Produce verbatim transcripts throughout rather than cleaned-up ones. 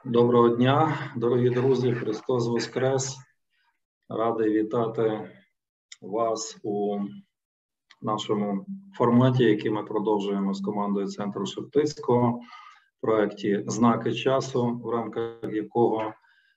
Доброго дня, дорогі друзі, Христос Воскрес! Радий вітати вас у нашому форматі, який ми продовжуємо з командою Центру Шептицького, в проєкті «Знаки часу», в рамках якого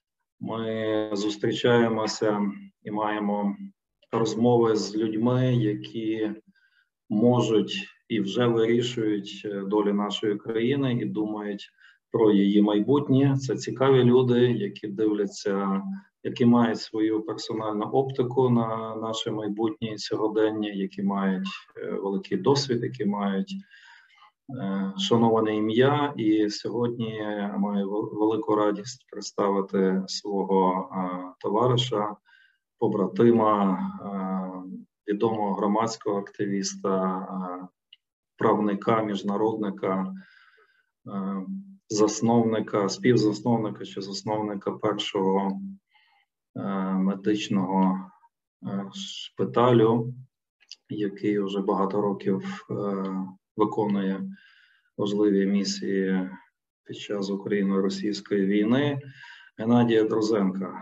ми зустрічаємося і маємо розмови з людьми, які можуть і вже вирішують долю нашої країни і думають про її майбутнє. Це цікаві люди, які дивляться, які мають свою персональну оптику на наше майбутнє сьогодення, які мають великий досвід, які мають е, шановане ім'я. І сьогодні я маю велику радість представити свого е, товариша, побратима, е, відомого громадського активіста, е, правника, міжнародника, е, засновника, співзасновника чи засновника першого е, медичного е, шпиталю, який вже багато років е, виконує важливі місії під час Україно-російської війни, Геннадія Друзенка.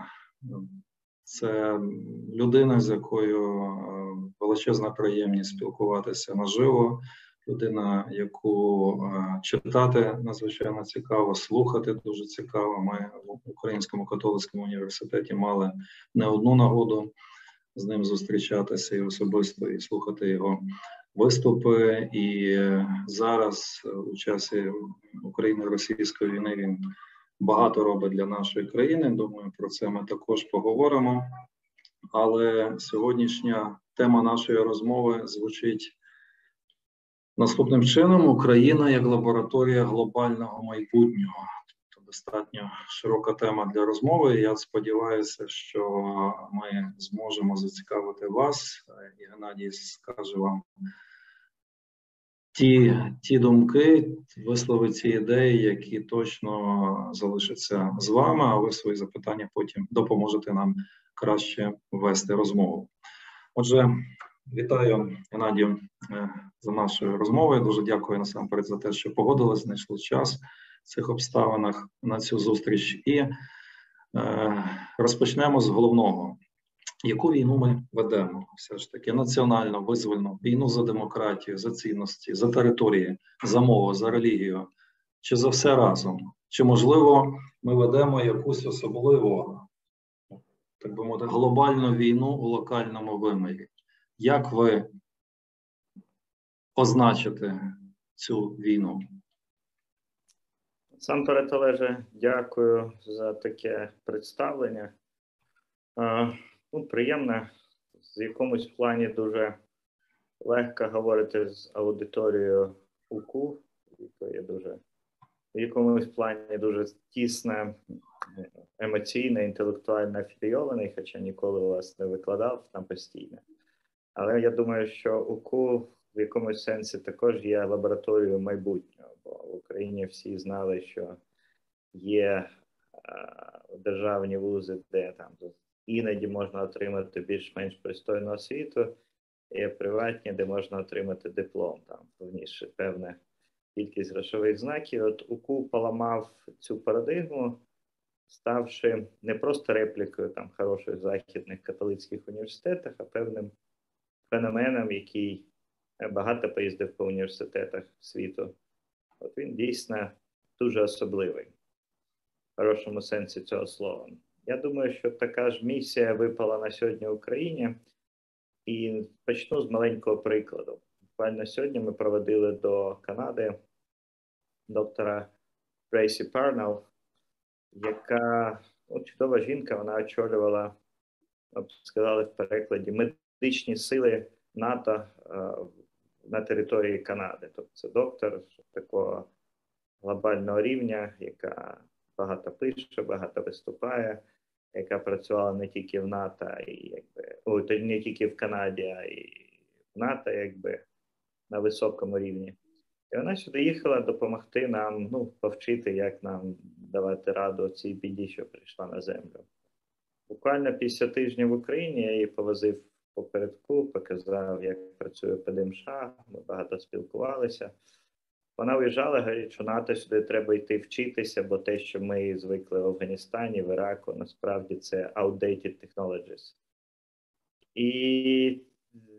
Це людина, з якою е, величезна приємність спілкуватися наживо. Людина, яку е, читати надзвичайно цікаво, слухати дуже цікаво. Ми в Українському католицькому університеті мали не одну нагоду з ним зустрічатися і особисто, і слухати його виступи. І е, зараз, у часі Україно-російської війни, він багато робить для нашої країни. Думаю, про це ми також поговоримо. Але сьогоднішня тема нашої розмови звучить наступним чином: Україна як лабораторія глобального майбутнього. Це достатньо широка тема для розмови. Я сподіваюся, що ми зможемо зацікавити вас, і Геннадій скаже вам ті, ті думки, висловить ці ідеї, які точно залишаться з вами, а ви свої запитання потім допоможете нам краще вести розмову. Отже, вітаю, Геннадію, за нашою розмовою. Дуже дякую насамперед за те, що погодились, знайшли час в цих обставинах на цю зустріч. І е, розпочнемо з головного. Яку війну ми ведемо? Все ж таки національно, визвольну, війну за демократію, за цінності, за території, за мову, за релігію, чи за все разом? Чи, можливо, ми ведемо якусь особливу, так би мовити, глобальну війну у локальному вимірі? Як ви позначите цю війну? Сам перед Олеже, дякую за таке представлення. А, ну, приємно, в якомусь плані дуже легко говорити з аудиторією УКУ, яка є дуже, в якомусь плані дуже тісно, емоційно, інтелектуально афілійований, хоча ніколи у вас не викладав там постійно. Але я думаю, що УКУ в якомусь сенсі також є лабораторією майбутнього, бо в Україні всі знали, що є а, державні вузи, де там іноді можна отримати більш-менш пристойну освіту, є приватні, де можна отримати диплом, там повніше певна кількість грошових знаків. От УКУ поламав цю парадигму, ставши не просто реплікою там хороших західних католицьких університетах, а певним феноменом, який багато поїздив по університетах світу. От він дійсно дуже особливий, в хорошому сенсі цього слова. Я думаю, що така ж місія випала на сьогодні в Україні. І почну з маленького прикладу. Буквально сьогодні ми проводили до Канади доктора Трейсі Парнелл, яка, ну, чудова жінка, вона очолювала, сказали в перекладі, медичні сили НАТО е, на території Канади. Тобто це доктор такого глобального рівня, яка багато пише, багато виступає, яка працювала не тільки в НАТО, і якби, о, не тільки в Канаді, а і в НАТО, якби, на високому рівні. І вона сюди їхала допомогти нам, ну, повчити, як нам давати раду цій біді, що прийшла на землю. Буквально після тижня в Україні я її повозив попередку, показав, як працює ПДМШ, ми багато спілкувалися. Вона уїжджала, говорить, що НАТО сюди треба йти вчитися, бо те, що ми звикли в Афганістані, в Іраку, насправді це outdated technologies. І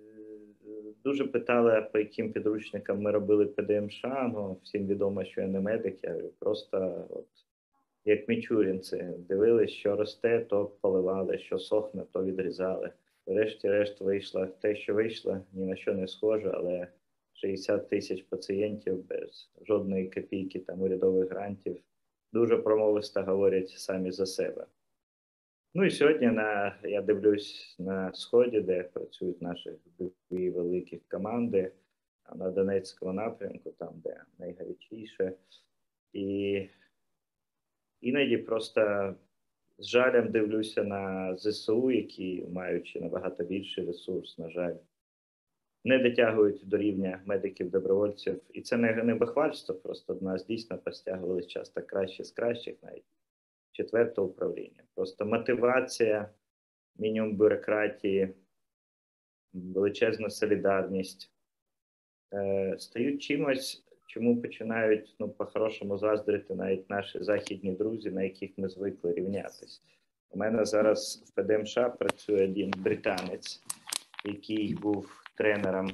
дуже питали, по яким підручникам ми робили ПДМШ. Ну, всім відомо, що я не медик, я просто от, як мічурінці, дивились, що росте, то поливали, що сохне, то відрізали. Врешті-решт вийшло те, що вийшло, ні на що не схоже, але шістдесят тисяч пацієнтів без жодної копійки там урядових грантів дуже промовисто говорять самі за себе. Ну і сьогодні на, я дивлюсь на Сході, де працюють наші дві великі команди, на Донецькому напрямку, там, де найгарячіше. І іноді просто з жалем дивлюся на ЗСУ, які, маючи набагато більший ресурс, на жаль, не дотягують до рівня медиків-добровольців. І це не, не бахвальство, просто до нас дійсно постягувались часто краще з кращих, навіть четверте управління. Просто мотивація, мінімум бюрократії, величезна солідарність е, стають чимось, чому починають, ну, по-хорошому заздрити навіть наші західні друзі, на яких ми звикли рівнятись. У мене зараз в ПДМШ працює один британець, який був тренером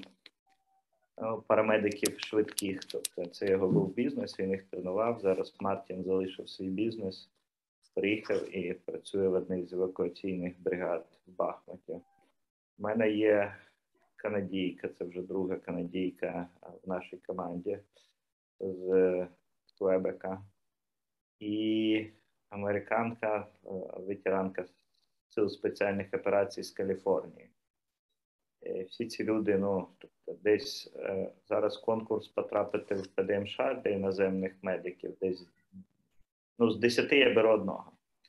парамедиків швидких. Тобто це його був бізнес, він їх тренував. Зараз Мартін залишив свій бізнес, приїхав і працює в одній з евакуаційних бригад в Бахмуті. У мене є канадійка, це вже друга канадійка в нашій команді з Квебека. І американка, ветеранка сил спеціальних операцій з Каліфорнії. Всі ці люди, ну, тобто десь е, зараз конкурс потрапити в ПДМШ для іноземних медиків, десь, ну, з десяти я беру одного.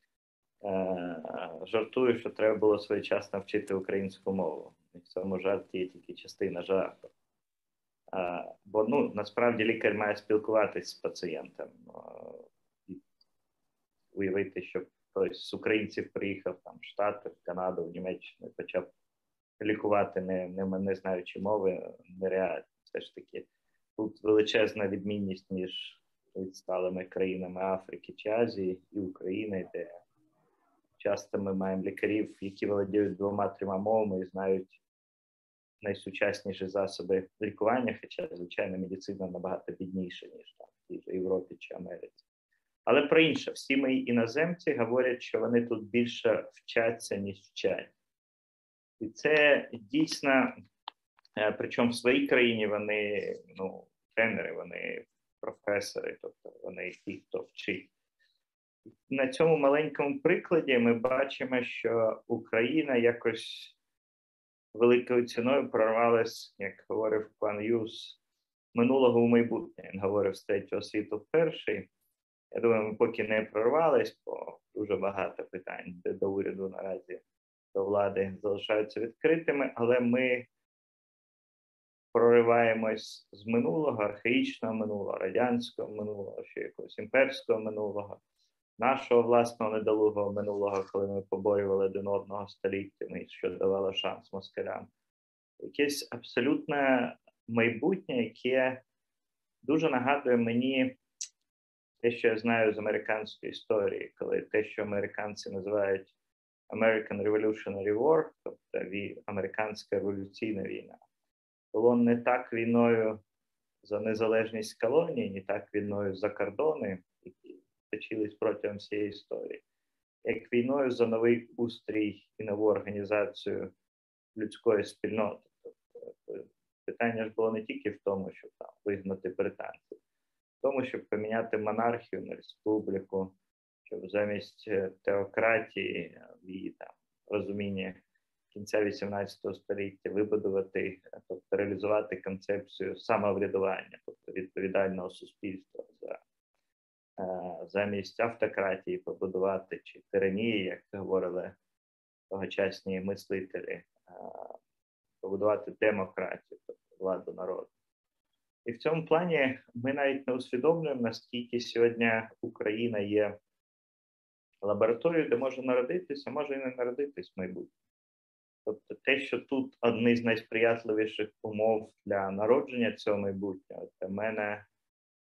Е, жартую, що треба було своєчасно вчити українську мову. І в цьому жарті є тільки частина жарту. Е, бо, ну, насправді лікар має спілкуватись з пацієнтом. Е, і уявити, що хтось з українців приїхав там, в Штати, в Канаду, в Німеччину, почав лікувати, не, не, не знаючи мови, нереально. Все ж таки, тут величезна відмінність між відсталими країнами Африки чи Азії і України, де часто ми маємо лікарів, які володіють двома-трьома мовами і знають найсучасніші засоби лікування, хоча, звичайно, медицина набагато бідніша, ніж там в тій же Європі чи Америці. Але про інше, всі мої іноземці говорять, що вони тут більше вчаться, ніж вчать. І це дійсно, причому в своїй країні вони, ну, тренери, вони професори, тобто вони ті, хто вчить. На цьому маленькому прикладі ми бачимо, що Україна якось великою ціною прорвалась, як говорив пан Юс, минулого у майбутнє. Він говорив з третього світу в перший. Я думаю, ми поки не прорвались, бо дуже багато питань до уряду наразі, до влади залишаються відкритими, але ми прориваємось з минулого, архаїчного минулого, радянського минулого, ще якогось імперського минулого, нашого власного недолугого минулого, коли ми поборювали один одного століттями, що давало шанс москалям. Якесь абсолютне майбутнє, яке дуже нагадує мені те, що я знаю з американської історії, коли те, що американці називають American Revolutionary War, тобто американська революційна війна, було не так війною за незалежність колонії, не так війною за кордони, які точились протягом всієї історії, як війною за новий устрій і нову організацію людської спільноти. Тобто, питання ж було не тільки в тому, щоб там вигнати британців, в тому, щоб поміняти монархію на республіку, щоб замість теократії в її там розумінні кінця вісімнадцятого століття вибудувати, тобто реалізувати концепцію самоврядування, тобто відповідального суспільства за замість автократії побудувати чи тиранії, як говорили тогочасні мислителі, побудувати демократію, тобто владу народу. І в цьому плані ми навіть не усвідомлюємо, наскільки сьогодні Україна є лабораторією, де може народитися, може і не народитись в майбутньому. Тобто те, що тут одні з найсприятливіших умов для народження цього майбутнього, для мене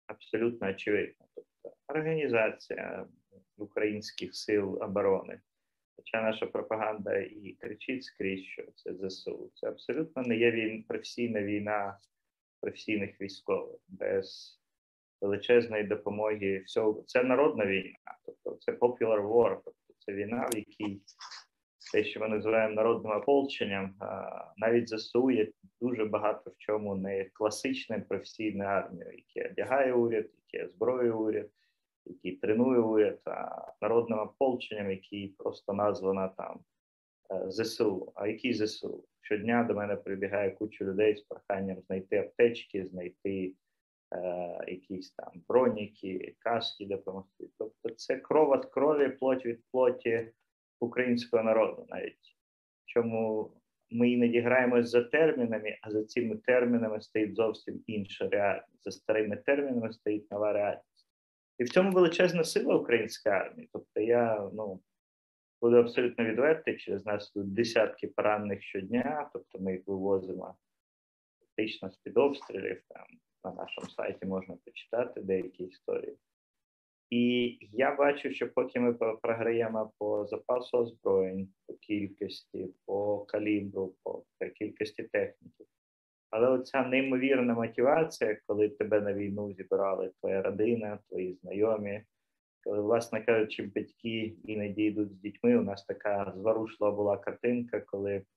абсолютно очевидна. Тобто організація українських сил оборони, хоча наша пропаганда і кричить скрізь, що це ЗСУ, це абсолютно не є війна, професійна війна професійних військових, без величезної допомоги всього. Це народна війна, тобто це popular war, тобто це війна, в якій те, що ми називаємо народним ополченням, навіть ЗСУ є дуже багато в чому не класичним професійною армією, яке одягає уряд, яке озброює уряд, який тренує уряд, а народним ополченням, який просто названа там ЗСУ. А який ЗСУ? Щодня до мене прибігає куча людей з проханням знайти аптечки, знайти е, якісь там броніки, каски допомогти. Тобто це кров від крові, плоть від плоті українського народу навіть. Чому ми іноді граємось за термінами, а за цими термінами стоїть зовсім інша реальність. За старими термінами стоїть нова реальність. І в цьому величезна сила української армії. Тобто я, ну, буду абсолютно відвертий, через нас тут десятки поранених щодня, тобто ми їх вивозимо фактично з-під обстрілів, там на нашому сайті можна почитати деякі історії. І я бачу, що поки ми програємо по запасу озброєнь, по кількості, по калібру, по кількості техніки, але оця неймовірна мотивація, коли тебе на війну зібрали твоя родина, твої знайомі, коли, власне кажучи, батьки іноді йдуть з дітьми. У нас така зворушлива була картинка, коли е,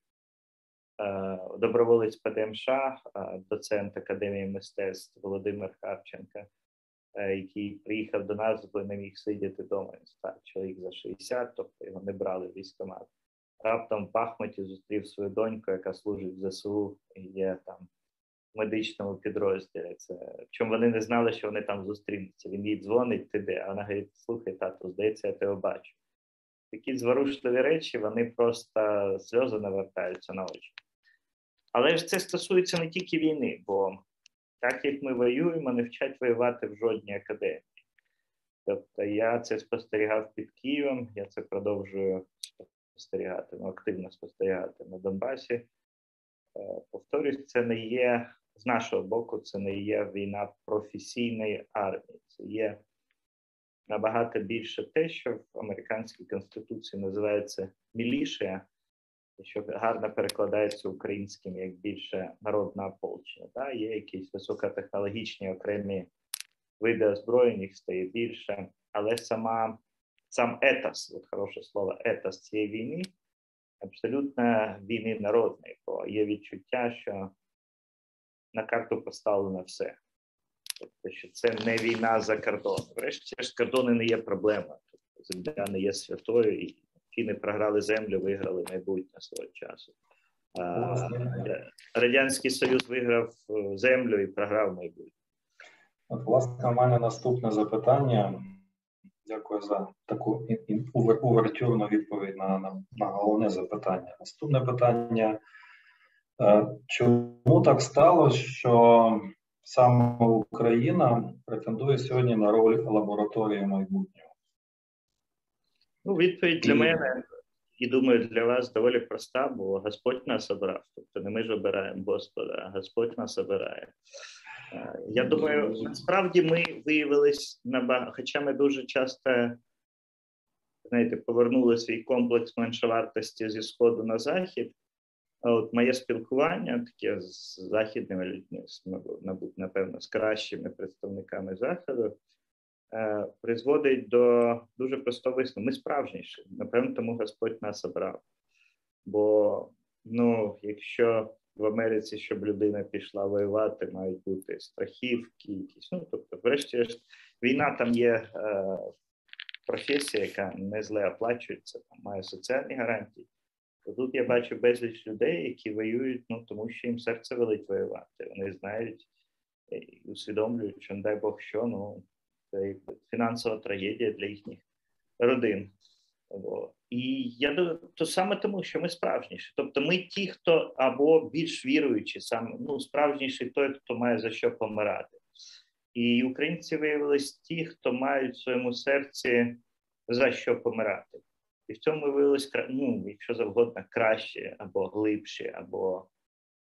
доброволець ПДМШ, е, доцент Академії мистецтв Володимир Харченко, е, який приїхав до нас, бо не міг сидіти вдома, він став чоловік за шістдесят, тобто його не брали в військкомат. Раптом в Бахмуті зустрів свою доньку, яка служить в ЗСУ і є там в медичному підрозділі. Це, чому вони не знали, що вони там зустрінуться. Він їй дзвонить, ти де? А вона говорить: слухай, тато, здається, я тебе бачу. Такі зворушливі речі, вони просто сльози навертаються на очі. Але ж це стосується не тільки війни, бо так як ми воюємо, не вчать воювати в жодній академії. Тобто я це спостерігав під Києвом, я це продовжую спостерігати, ну, активно спостерігати на Донбасі. Повторюсь, це не є, з нашого боку, це не є війна професійної армії. Це є набагато більше те, що в американській конституції називається мілішія, що гарно перекладається українським як більше народне ополчення. Да? Є якісь високотехнологічні окремі види озброєнь, їх стає більше, але сама, сам етос, от хороше слово, етос цієї війни, абсолютно війни народної, бо є відчуття, що на карту поставлено все. Тобто, що це не війна за кордоном. Врешті ж кордони не є проблемою. Тобто, земля не є святою, і фіни програли землю, виграли майбутнє свого часу. А, Радянський Союз виграв землю і програв майбутнє. От, власне, у мене наступне запитання. Дякую за таку увертюрну відповідь на, на, на головне запитання. Наступне питання. Чому так сталося, що саме Україна претендує сьогодні на роль лабораторії майбутнього? Ну, відповідь для мене, і думаю, для вас доволі проста, бо Господь нас обрав. Тобто не ми ж обираємо Господа, а Господь нас обирає. Я думаю, насправді ми виявились набагато, хоча ми дуже часто, знаєте, повернули свій комплекс меншовартості зі Сходу на Захід. А от моє спілкування таке з західними людьми, мабуть, напевно, з кращими представниками Заходу, е, призводить до дуже простого висновку. Ми справжніші. Напевно, тому Господь нас обрав. Бо, ну, якщо в Америці, щоб людина пішла воювати, мають бути страхівки якісь. Ну, тобто, врешті-решт, війна там є е, професія, яка не зле оплачується, там має соціальні гарантії. То тут я бачу безліч людей, які воюють, ну, тому що їм серце велить воювати. Вони знають і усвідомлюють, що, не дай Бог, що, ну, це фінансова трагедія для їхніх родин. І я думаю, то саме тому, що ми справжніші. Тобто ми ті, хто або більш віруючі, саме, ну, справжніший той, хто має за що помирати. І українці виявились ті, хто мають в своєму серці за що помирати. І в цьому ми виявились, ну, якщо завгодно, краще, або глибші, або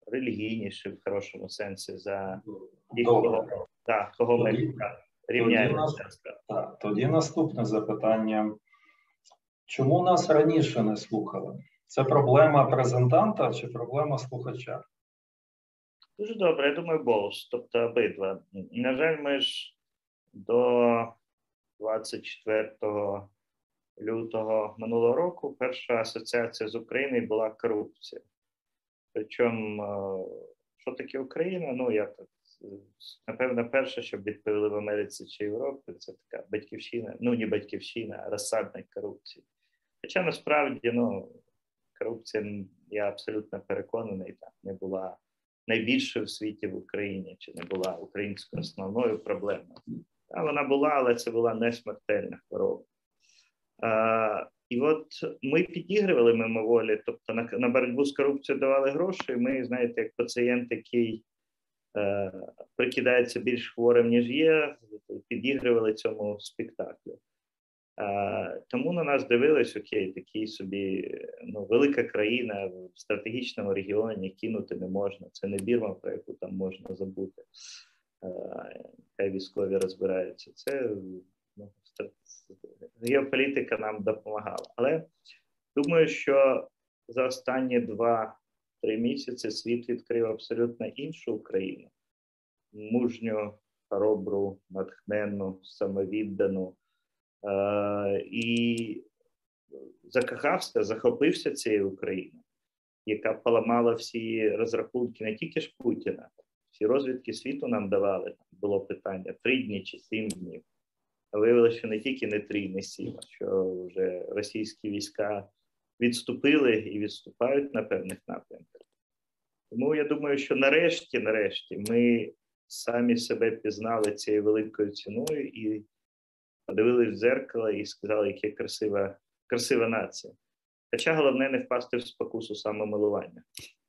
релігійніші в хорошому сенсі за тих, Добре. кого, да, кого ми Тоді- рівняємося. Так, тоді наступне запитання. Чому нас раніше не слухали? Це проблема презентанта чи проблема слухача? Дуже добре, я думаю, both, тобто обидва. На жаль, ми ж до двадцять четвертого лютого минулого року перша асоціація з Україною була корупція. Причому, що таке Україна? Ну, я так, напевно, перше, щоб відповіли в Америці чи Європі, це така батьківщина, ну, не батьківщина, а розсадник корупції. Хоча, насправді, ну, корупція, я абсолютно переконаний, так, не була найбільшою в світі в Україні, чи не була українською основною проблемою. Та, вона була, але це була не смертельна хвороба. А, і от ми підігрували мимоволі, тобто на, на боротьбу з корупцією давали гроші, і ми, знаєте, як пацієнт, який е, прикидається більш хворим, ніж є, підігрували цьому спектаклю. Е, тому на нас дивились, окей, такий собі, ну, велика країна в стратегічному регіоні, кинути не можна. Це не Бірма, про яку там можна забути. Е, хай військові розбираються. Це, ну, геополітика нам допомагала. Але думаю, що за останні два-три місяці світ відкрив абсолютно іншу Україну. Мужню, хоробру, натхненну, самовіддану. Е, і закохався, захопився цією Україною, яка поламала всі розрахунки не тільки ж Путіна. Всі розвідки світу нам давали. Було питання три дні чи сім днів. А виявилося, що не тільки не три, не сім, а що вже російські війська відступили і відступають на певних напрямках. Тому я думаю, що нарешті, нарешті, ми самі себе пізнали цією великою ціною і подивились в дзеркало і сказали, яка красива, красива нація. Хоча головне не впасти в спокусу самомилування.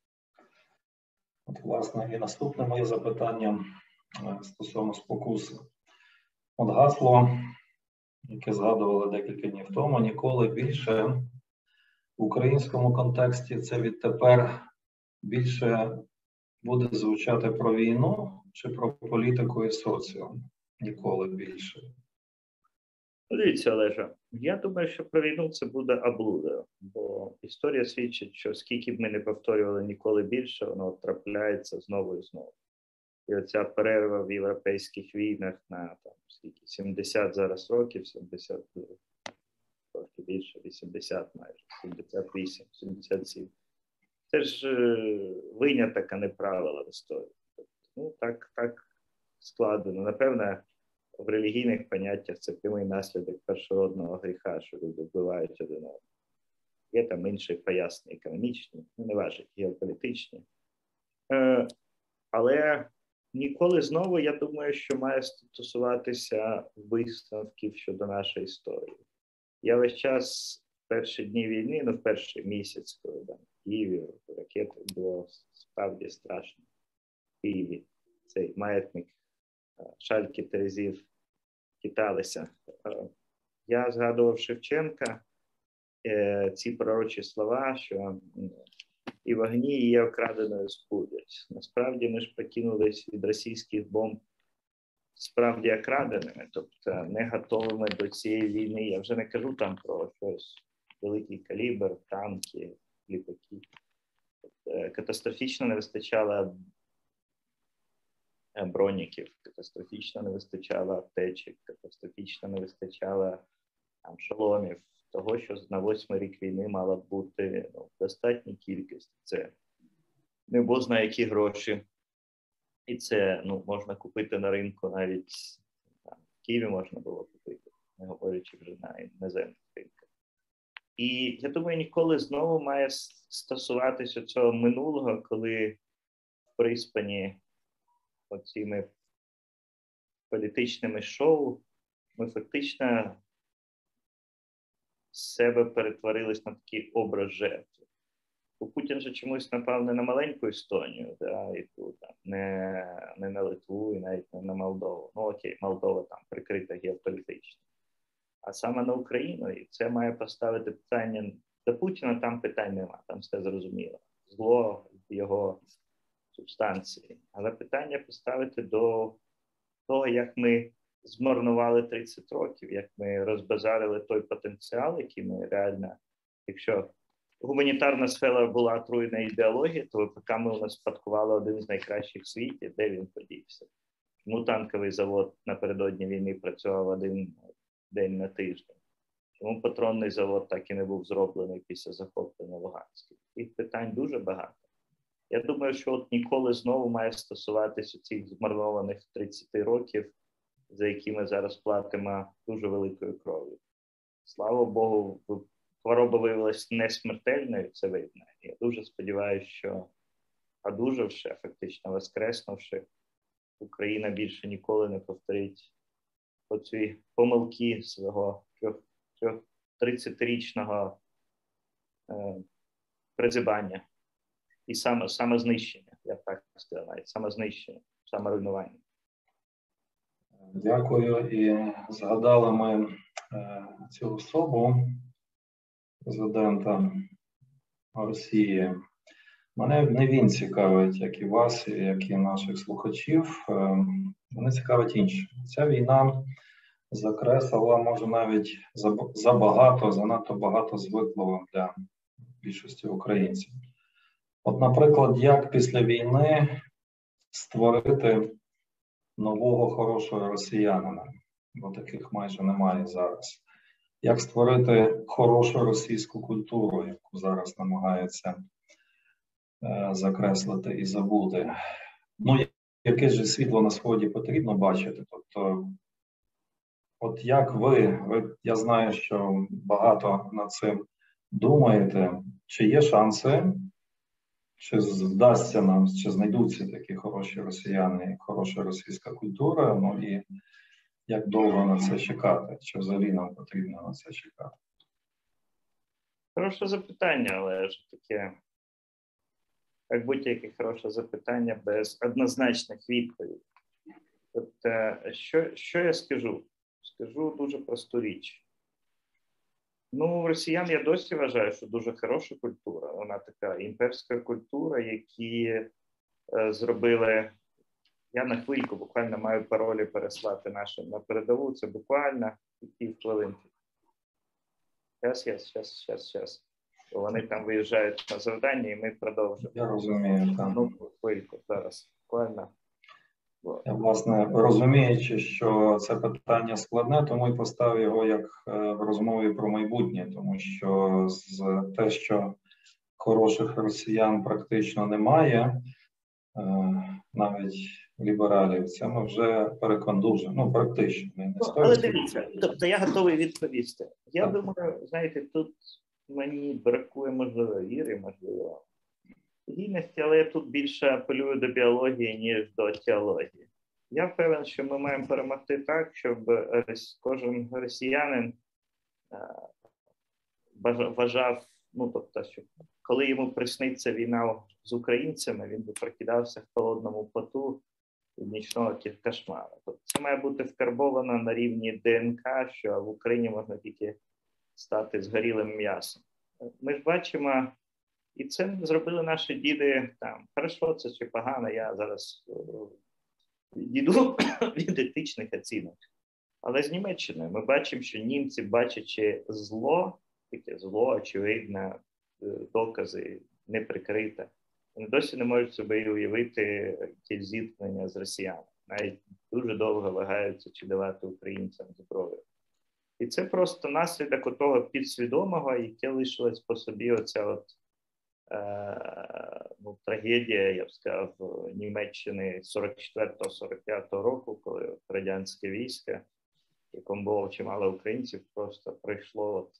От, власне, і наступне моє запитання стосовно спокуси. От гасло, яке згадували декілька днів тому, ніколи більше в українському контексті це відтепер більше буде звучати про війну чи про політику і соціум? Ніколи більше. Дивіться, Олежа, я думаю, що про війну це буде облуда, бо історія свідчить, що скільки б ми не повторювали ніколи більше, воно трапляється знову і знову. І оця перерва в європейських війнах на там, скільки, сімдесят зараз років, сімдесят, трохи більше, вісімдесят майже, сімдесят вісім, сімдесят сім. Це ж виняток, а не правила в історії. Ну, так, так складено. Напевно, в релігійних поняттях це прямий наслідок першородного гріха, що люди вбивають один одного. Є там інші пояснення економічні, ну, не важить, геополітичні. Е, але ніколи знову, я думаю, що має стосуватися висновків щодо нашої історії. Я весь час, в перші дні війни, ну в перший місяць, коли там в Києві ракети, було справді страшно. В Києві цей маятник шальки терезів хиталися. Я згадував Шевченка, ці пророчі слова, що і вогні її окраденою збудять. Насправді ми ж прикинулись від російських бомб справді окраденими, тобто не готовими до цієї війни. Я вже не кажу там про щось великий калібр, танки, літаки. Тобто, катастрофічно не вистачало броніків, катастрофічно не вистачало аптечок, катастрофічно не вистачало там, шоломів. Того, що на восьмий рік війни мала б бути ну, достатня кількість. Це не бо знає, які гроші. І це ну, можна купити на ринку, навіть там, в Києві можна було купити, не говорячи вже на іноземних ринках. І я думаю, ніколи знову має стосуватися цього минулого, коли в приспані оціми політичними шоу ми фактично з себе перетворились на такий образ жертви. Бо Путін же чомусь напав не на маленьку Естонію, да, і тут, там, не, не на Литву і навіть не на Молдову. Ну окей, Молдова там прикрита геополітично. А саме на Україну, і це має поставити питання. До Путіна там питань нема, там все зрозуміло. Зло в його субстанції. Але питання поставити до того, як ми змарнували тридцять років, як ми розбазарили той потенціал, який ми реально, якщо гуманітарна сфера була отруєна ідеологією, то ВПК ми у нас спадкували один з найкращих в світі, де він подівся. Чому танковий завод напередодні війни працював один день на тиждень? Чому патронний завод так і не був зроблений після захоплення Луганська? Тих питань дуже багато. Я думаю, що от ніколи знову має стосуватися цих змарнованих тридцять років, за які ми зараз платимо дуже великою кров'ю. Слава Богу, хвороба виявилася не смертельною, це видно. Я дуже сподіваюся, що одужавши, фактично воскреснувши, Україна більше ніколи не повторить оці помилки свого тридцятирічного е, призибання і саме, самознищення, я так сказав, навіть самознищення, саморуйнування. Дякую. І згадали ми е, цю особу, президента Росії. Мене не він цікавить, як і вас, як і наших слухачів. Е, мене цікавить інше. Ця війна закреслила, може навіть забагато, занадто багато звиклого для більшості українців. От, наприклад, як після війни створити нового хорошого росіянина, бо таких майже немає зараз. Як створити хорошу російську культуру, яку зараз намагаються е, закреслити і забути. Ну, яке ж світло на сході потрібно бачити. Тобто, от як ви, ви, я знаю, що багато над цим думаєте, чи є шанси, чи вдасться нам, чи знайдуться такі хороші росіяни, хороша російська культура, ну і як довго на це чекати, чи взагалі нам потрібно на це чекати? Хороше запитання, але ж таке, як будь-яке хороше запитання без однозначних відповідей. Тобто, що, що я скажу? Скажу дуже просту річ. Ну, росіян я досі вважаю, що дуже хороша культура. Вона така імперська культура, які е, зробили... Я на хвильку буквально маю паролі переслати нашим на передову. Це буквально пів хвилинки. Зараз, зараз, зараз, зараз, зараз. Вони там виїжджають на завдання і ми продовжимо. Я розумію, так. Ну, хвильку зараз. Буквально. Я, власне, розуміючи, що це питання складне, тому і поставив його як в розмові про майбутнє, тому що з те, що хороших росіян практично немає, навіть лібералів, це ми вже перекондужимо, ну, практично. Не ну, але дивіться, тобто я готовий відповісти. Я так. думаю, знаєте, тут мені бракує, можливо, віри, можливо, гідності, але я тут більше апелюю до біології, ніж до теології. Я впевнений, що ми маємо перемогти так, щоб кожен росіянин вважав, ну, тобто, що коли йому присниться війна з українцями, він би прокидався в холодному поту від нічного кошмару. Тобто це має бути вкарбовано на рівні ДНК, що в Україні можна тільки стати згорілим м'ясом. Ми ж бачимо, і це зробили наші діди там. Хорошо, це чи погано, я зараз йду від етичних оцінок. Але з Німеччини ми бачимо, що німці, бачачи зло, таке зло, очевидне, докази не прикрите, вони досі не можуть собі уявити якесь зіткнення з росіянами. Навіть дуже довго вагаються, чи давати українцям зброю. І це просто наслідок того підсвідомого, яке лишилось по собі оця от, е, ну, трагедія, я б сказав, Німеччини сорок четвертого сорок п'ятого року, коли радянське військо, в якому було чимало українців, просто прийшло от,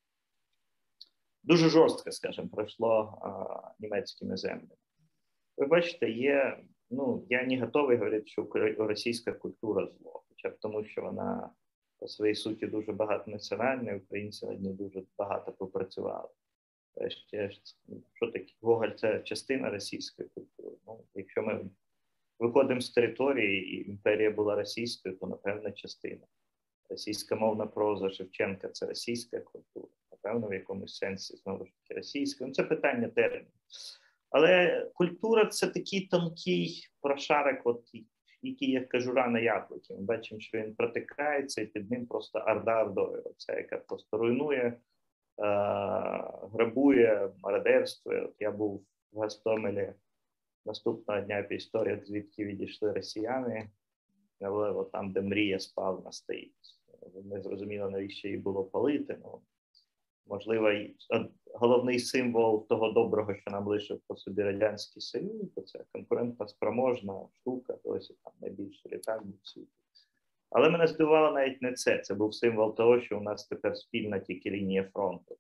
дуже жорстко, скажімо, пройшло а, німецькими землями. Ви бачите, є, ну, я не готовий говорити, що російська культура зло, хоча б тому, що вона по своїй суті дуже багатонаціональна, і українці над ній дуже багато попрацювали. Ще, що таке? Гоголь – це частина російської культури. Ну, якщо ми виходимо з території, і імперія була російською, то, напевно, частина. Російська мовна проза Шевченка – це російська культура. Напевно, в якомусь сенсі, знову ж таки, російська. Ну, це питання термінів. Але культура – це такий тонкий прошарок, от, який, як кажура на яблуки. Ми бачимо, що він протикається, і під ним просто орда ордою. Це, яка просто руйнує, е- грабує, мародерствує. От я був в Гостомелі наступного дня по історіях, звідки відійшли росіяни, але от там, де мрія спавна стоїть. Не зрозуміло, навіщо її було палити. Ну, можливо, головний символ того доброго, що нам лишив по собі Радянський Союз, бо це конкурентна спроможна штука, досі там найбільший літак був в світі. Але мене здивувало навіть не це. Це був символ того, що у нас тепер спільна тільки лінія фронту,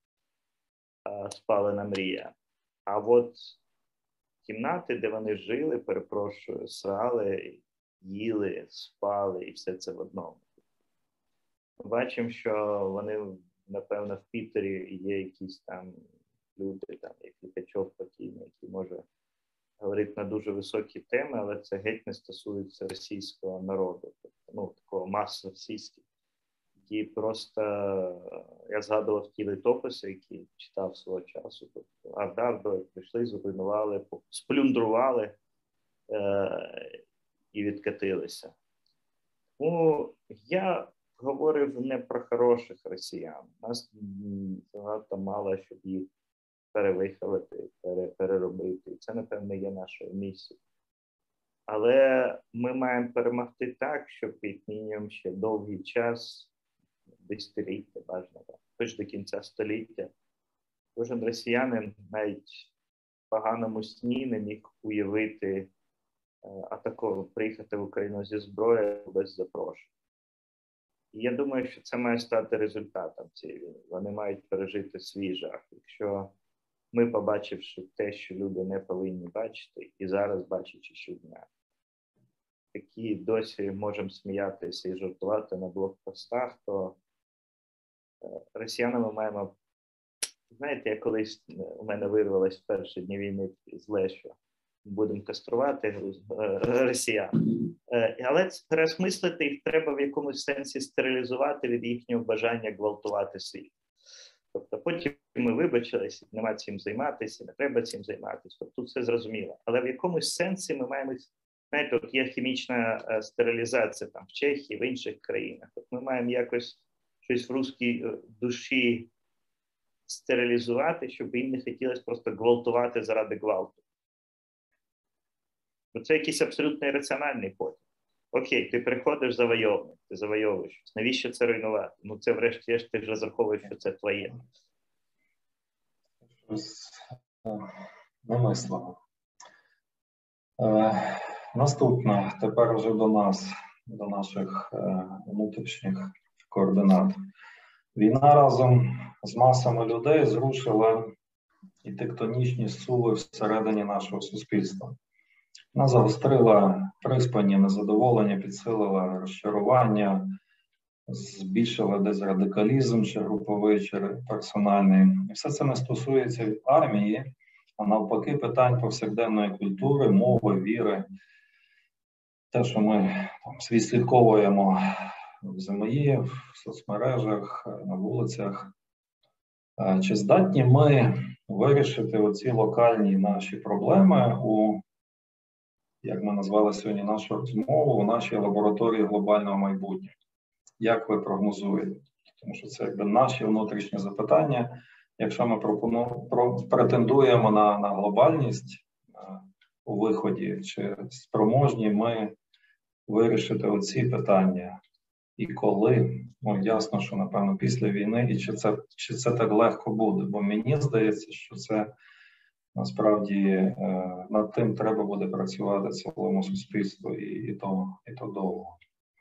спалена мрія. А от кімнати, де вони жили, перепрошую, срали, їли, спали і все це в одному. Ми бачимо, що вони, напевно, в Пітері є якісь там люди, там, як Літачов покійний, які може говорити на дуже високі теми, але це геть не стосується російського народу, тобто, ну, такого маси російських, які просто, я згадував ті літописи, які читав свого часу, тобто Орда-Ордою прийшли, зруйнували, сплюндрували е- і відкатилися. Ну, я говорив не про хороших росіян. Нас багато мало, щоб їх перевиховати, пере, переробити. І це, напевно, є нашою місією. Але ми маємо перемогти так, щоб як мінімум ще довгий час, десятиліття, бажано, хоч до кінця століття, кожен росіянин навіть в поганому сні не міг уявити атаку, приїхати в Україну зі зброєю без запрошення. І я думаю, що це має стати результатом цієї війни. Вони мають пережити свій жах. Якщо ми, побачивши те, що люди не повинні бачити, і зараз бачачи щодня, які досі можемо сміятися і жартувати на блокпостах, то росіянами маємо... Знаєте, я колись, у мене вирвалось в перші дні війни зле, що будемо каструвати росіян. Але переосмислити їх треба в якомусь сенсі стерилізувати від їхнього бажання гвалтувати світ. Тобто потім ми вибачилися, нема цим займатися, не треба цим займатися. Тобто тут все зрозуміло. Але в якомусь сенсі ми маємо, знаєте, от є хімічна стерилізація там в Чехії, в інших країнах. От ми маємо якось щось в русській душі стерилізувати, щоб їм не хотілося просто гвалтувати заради гвалту. Це якийсь абсолютно ірраціональний потяг. Окей, ти приходиш завойовник, ти завойовуєш. Навіщо це руйнувати? Ну це врешті-решт ти ж розраховуєш, що це твоє. Щось немислимо. Е, наступне, тепер вже до нас, до наших е, внутрішніх координат. Війна разом з масами людей зрушила і тектонічні зсуви всередині нашого суспільства. Вона загострила приспані незадоволення, підсилила розчарування, збільшила десь радикалізм, чи груповий, чи персональний. І все це не стосується армії, а навпаки питань повсякденної культури, мови, віри. Те, що ми там відслідковуємо в ЗМІ, в соцмережах, на вулицях. Чи здатні ми вирішити оці локальні наші проблеми у, як ми назвали сьогодні нашу розмову, у нашій лабораторії глобального майбутнього? Як ви прогнозуєте? Тому що це якби наші внутрішні запитання. Якщо ми пропону, про, претендуємо на, на глобальність а, у виході, чи спроможні ми вирішити оці питання? І коли? Ну, ясно, що, напевно, після війни, і чи це, чи це так легко буде? Бо мені здається, що це насправді е, над тим треба буде працювати цілому суспільству і, і, то, і то довго.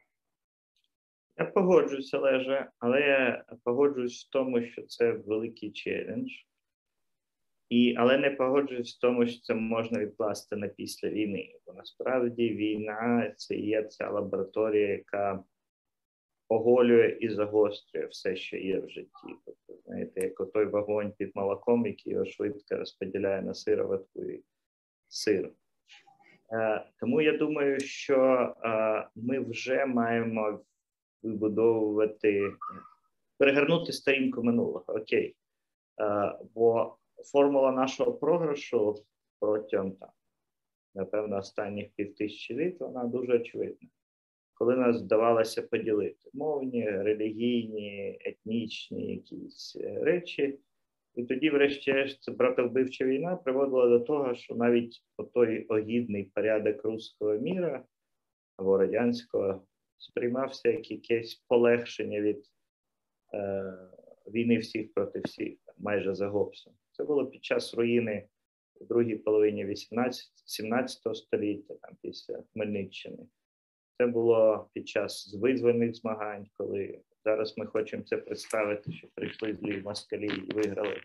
Я погоджуюся, Олеже, але я погоджуюсь в тому, що це великий челендж. І, але не погоджуюсь в тому, що це можна відкласти на після війни. Бо насправді війна – це є ця лабораторія, яка оголює і загострює все, що є в житті. Тобто, знаєте, як той вогонь під молоком, який його швидко розподіляє на сироватку і сир. Е, тому я думаю, що е, ми вже маємо вибудовувати, перегорнути сторінку минулого. Окей. Е, бо формула нашого програшу протягом, там, напевно, останніх півтисячі літ, вона дуже очевидна. Коли нас вдавалося поділити мовні, релігійні, етнічні якісь речі, і тоді, врешті-решт, братовбивча війна приводила до того, що навіть той огідний порядок руського міра або радянського сприймався як якесь полегшення від е, війни всіх проти всіх, майже за Гоббсом. Це було під час руїни в другій половині вісімнадцятого століття, там, після Хмельниччини. Це було під час визвольних змагань, коли зараз ми хочемо це представити, що прийшли злі москалі і виграли,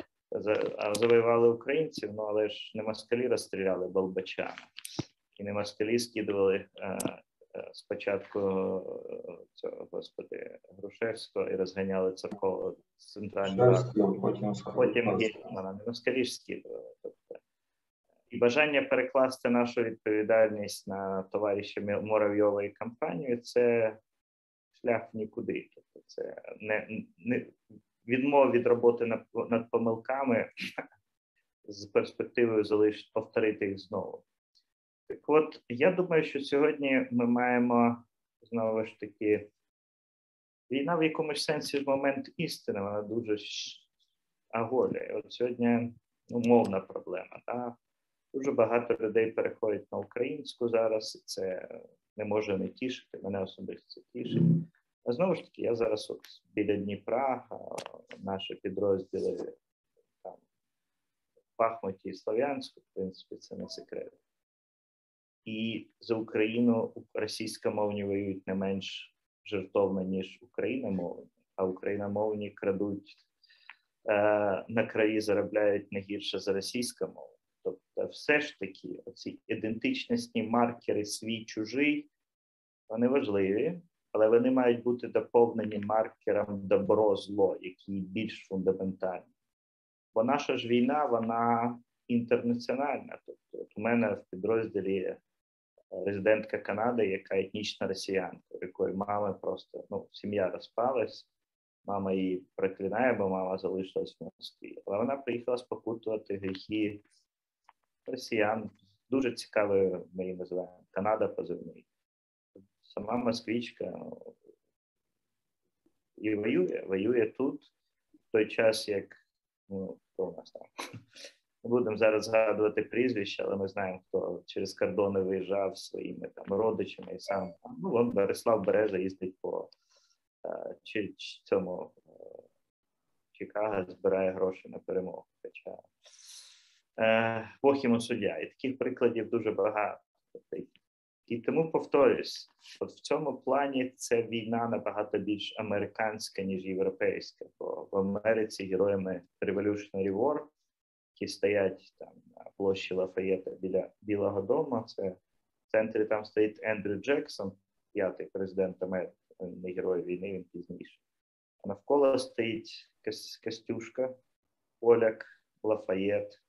а завоювали українців, ну але ж не москалі розстріляли Болбочана, і не москалі скидували а, а, спочатку цього, господи, Грушевського і розганяли Царкова з центральної ради, а потім Гетьмана, не москалі ж скидували. Тобто, і бажання перекласти нашу відповідальність на товариша Муравйова і компанію – це шлях в нікуди. Тобто це не, не відмова від роботи над, над помилками з перспективою залишити, повторити їх знову. Так от, я думаю, що сьогодні ми маємо, знову ж таки, війна в якомусь сенсі в момент істини, вона дуже оголює. От сьогодні умовна проблема, так? Дуже багато людей переходять на українську зараз, і це не може не тішити, мене особисто це тішить. А знову ж таки, я зараз от біля Дніпра, наші підрозділи там, в Бахмуті і Слов'янську, в принципі, це не секрет. І за Україну російськомовні воюють не менш жертовно, ніж україномовні, а україномовні крадуть, е, на краї заробляють не гірше за російськомовні. Тобто все ж таки оці ідентичності маркери свій-чужий, вони важливі, але вони мають бути доповнені маркером добро-зло, які більш фундаментальні. Бо наша ж війна, вона інтернаціональна. Тобто от у мене в підрозділі є резидентка Канади, яка етнічна росіянка, у якої мама просто, ну, сім'я розпалась, мама її проклинає, бо мама залишилась в Москві. Але вона приїхала спокутувати гріхи росіян. Дуже цікавою, ми її називаємо, Канада позивний. Сама москвичка і воює, воює тут, в той час, як, ну, хто у нас там, не будемо зараз згадувати прізвища, але ми знаємо, хто через кордони виїжджав своїми там родичами і сам, ну, вон Борислав Береза їздить по а, чи, чи цьому а, Чикаго, збирає гроші на перемогу. Хоча е, Бог йому суддя. І таких прикладів дуже багато. І тому повторюсь, от в цьому плані це війна набагато більш американська, ніж європейська. Бо в Америці героями Revolutionary War, які стоять там на площі Лафаєта біля Білого дому, це в центрі там стоїть Ендрю Джексон, п'ятий президент Америки, він не герой війни, він пізніше. А навколо стоїть Костюшка, поляк, Лафаєт,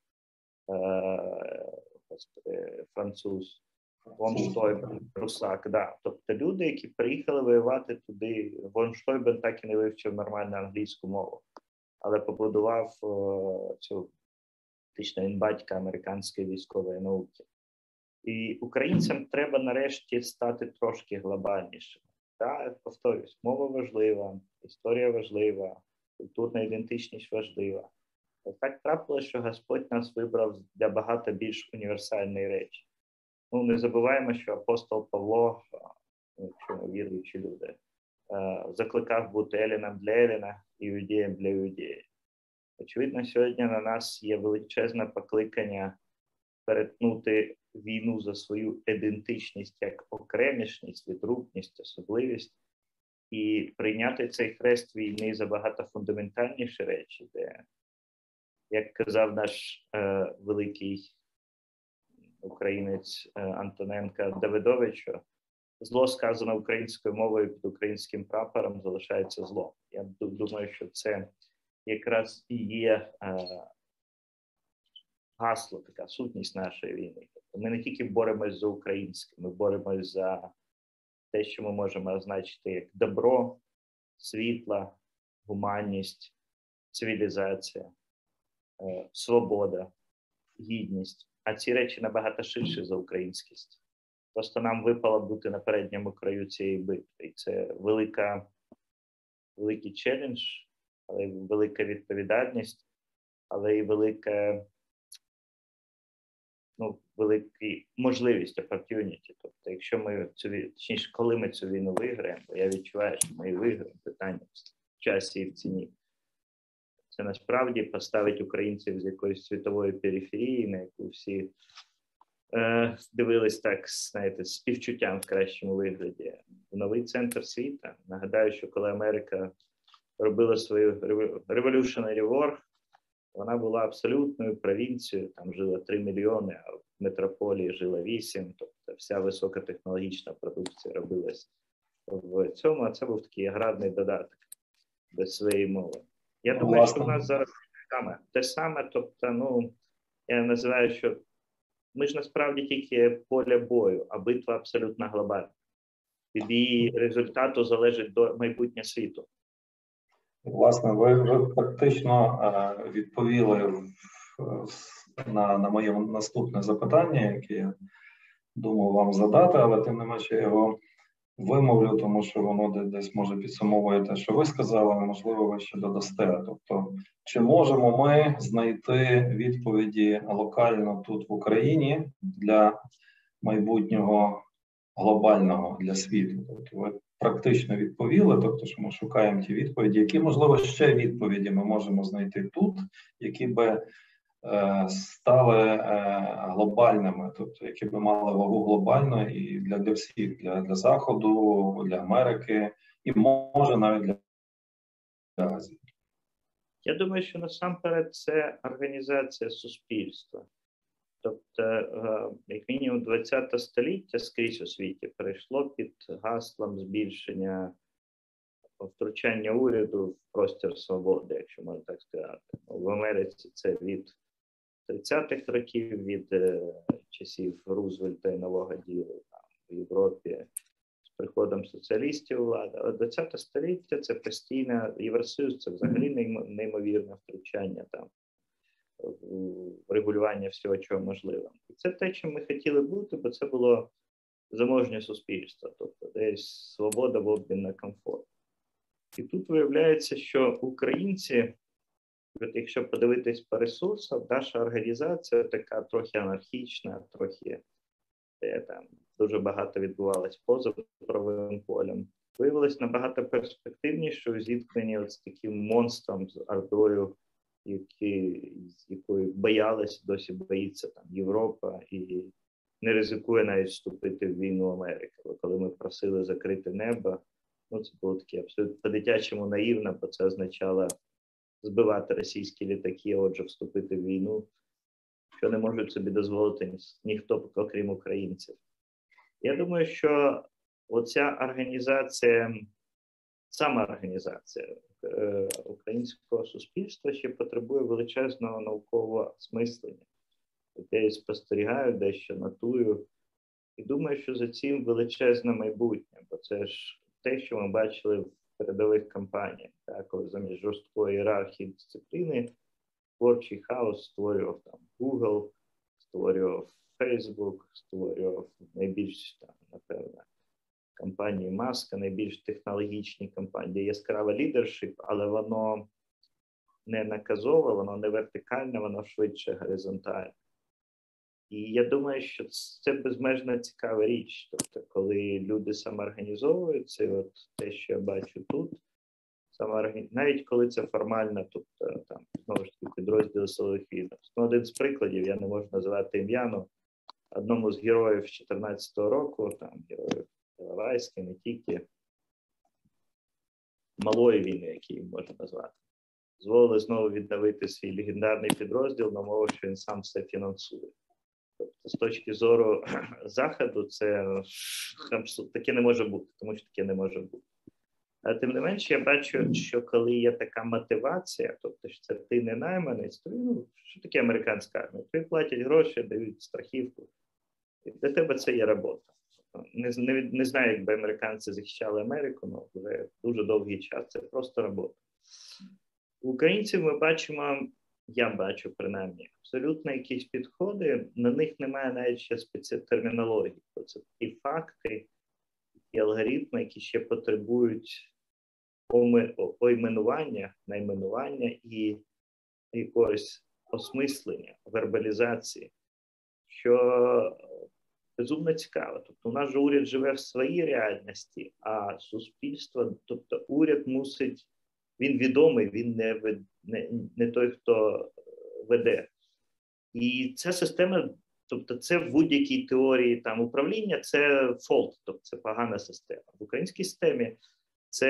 е- француз, Фон Штойбен, Русак, да. Тобто люди, які приїхали воювати туди, Фон Штойбен так і не вивчив нормальну англійську мову, але побудував о, цю, фактично, він батька американської військової науки. І українцям треба нарешті стати трошки глобальнішими. Так, повторюсь, мова важлива, історія важлива, культурна ідентичність важлива. Так трапилося, що Господь нас вибрав для багато більш універсальної речі. Ну, не забуваємо, що апостол Павло, якщо ми віруючі люди, закликав бути Еліном для Еліна і Іудеєм для Іудея. Очевидно, сьогодні на нас є величезне покликання перетнути війну за свою ідентичність як окремішність, відрубність, особливість і прийняти цей хрест війни за багато фундаментальніші речі, де, як казав наш е, великий українець Антоненко Давидович, зло, сказане українською мовою під українським прапором, залишається злом. Я думаю, що це якраз і є е, гасло, така сутність нашої війни. Тобто ми не тільки боремось за українське, ми боремось за те, що ми можемо означити як добро, світла, гуманність, цивілізація, е, свобода, гідність. а ці речі набагато ширші за українськість. Просто нам випало бути на передньому краю цієї битви. І це велика, великий челендж, але й велика відповідальність, але й велика, ну, велика можливість, opportunity. Тобто, якщо ми цю, точніше, коли ми цю війну виграємо, бо я відчуваю, що ми її виграємо, питання в часі і в ціні. Це насправді поставить українців з якоїсь світової периферії, на яку всі е, дивились так, знаєте, з співчуттям в кращому вигляді, в новий центр світу. Нагадаю, що коли Америка робила свою Revolutionary War, вона була абсолютною провінцією, там жило три мільйони, а в метрополії жило вісім, тобто вся високотехнологічна продукція робилась в цьому, а це був такий аграрний додаток без своєї мови. Я думаю, Власне. що в нас зараз саме те саме, тобто, ну, я називаю, що ми ж насправді тільки поле бою, а битва абсолютно глобальна. Від її результату залежить до майбутнє світу. Власне, ви вже практично е, відповіли в, на, на моє наступне запитання, яке я думав вам задати, але тим не менше я його вимовлю, тому що воно десь може підсумовує те, що ви сказали, а можливо ви ще додасте. Тобто, чи можемо ми знайти відповіді локально тут в Україні для майбутнього глобального для світу? Тобто ви практично відповіли, тобто, що ми шукаємо ті відповіді, які, можливо, ще відповіді ми можемо знайти тут, які би е, стали е, глобальними, тобто, які би мали вагу глобально і для, для всіх, для, для Заходу, для Америки, і може навіть для, для Азії. Я думаю, що насамперед це організація суспільства. Тобто, як мінімум, ХХ століття скрізь у світі перейшло під гаслом збільшення втручання уряду в простір свободи, якщо можна так сказати. В Америці це від тридцятих років, від часів Рузвельта і Нового діла, там, в Європі з приходом соціалістів у владу. А ХХ століття це постійне, Євросоюз це взагалі неймовірне втручання там. Регулювання всього, чого можливо. І це те, чим ми хотіли бути, бо це було заможнє суспільство, тобто десь свобода в обмін на комфорт. І тут виявляється, що українці, якщо подивитись по ресурсам, наша організація така трохи анархічна, трохи де, там, дуже багато відбувалось поза правовим полем, виявилось набагато перспективніше у зіткненні от з таким монстром, з ордою, які, з якою боялась, досі боїться там Європа і не ризикує навіть вступити в війну Америки. Бо коли ми просили закрити небо, ну це було таке абсолютно по-дитячому наївно, бо це означало збивати російські літаки, а отже вступити в війну, що не можуть собі дозволити ні, ніхто, окрім українців. Я думаю, що оця організація, сама організація е, українського суспільства ще потребує величезного наукового осмислення. Я спостерігаю, дещо нотую. І думаю, що за цим величезне майбутнє, бо це ж те, що ми бачили в передових кампаніях, так, коли замість жорсткої ієрархії дисципліни творчий хаос створював там Google, створював Facebook, створював найбільш, там, напевно, компанії Маска, найбільш технологічні компанії, де яскрава лідершіп, але воно не наказове, воно не вертикальне, воно швидше горизонтальне. І я думаю, що це безмежно цікава річ. Тобто, коли люди самоорганізовуються, от те, що я бачу тут, самооргані... навіть коли це формально, тобто, там, знову ж таки, підрозділи силових відомств. Ну, один з прикладів, я не можу називати ім'я, але одному з героїв з дві тисячі чотирнадцятого року, там, героїв Іловайська, не тільки, малої війни, який можна назвати, дозволили знову відновити свій легендарний підрозділ на мову, що він сам все фінансує. Тобто, з точки зору Заходу, це таке не може бути, тому що таке не може бути. А тим не менше, я бачу, що коли є така мотивація, тобто, що це ти не найманець, то, ну, що таке американська армія? Тобі платять гроші, дають страхівку. І для тебе це є робота. Не, не, не знаю, якби американці захищали Америку, але вже дуже довгий час. Це просто робота. У українців ми бачимо, я бачу принаймні, абсолютно якісь підходи, на них немає навіть ще спецітермінології. Це ті факти і алгоритми, які ще потребують ойменування, найменування і якогось осмислення, вербалізації, що безумно цікаво. Тобто у нас же уряд живе в своїй реальності, а суспільство, тобто уряд мусить, він відомий, він не, не, не той, хто веде. І ця система, тобто це в будь-якій теорії там управління, це fault, тобто це погана система. В українській системі це,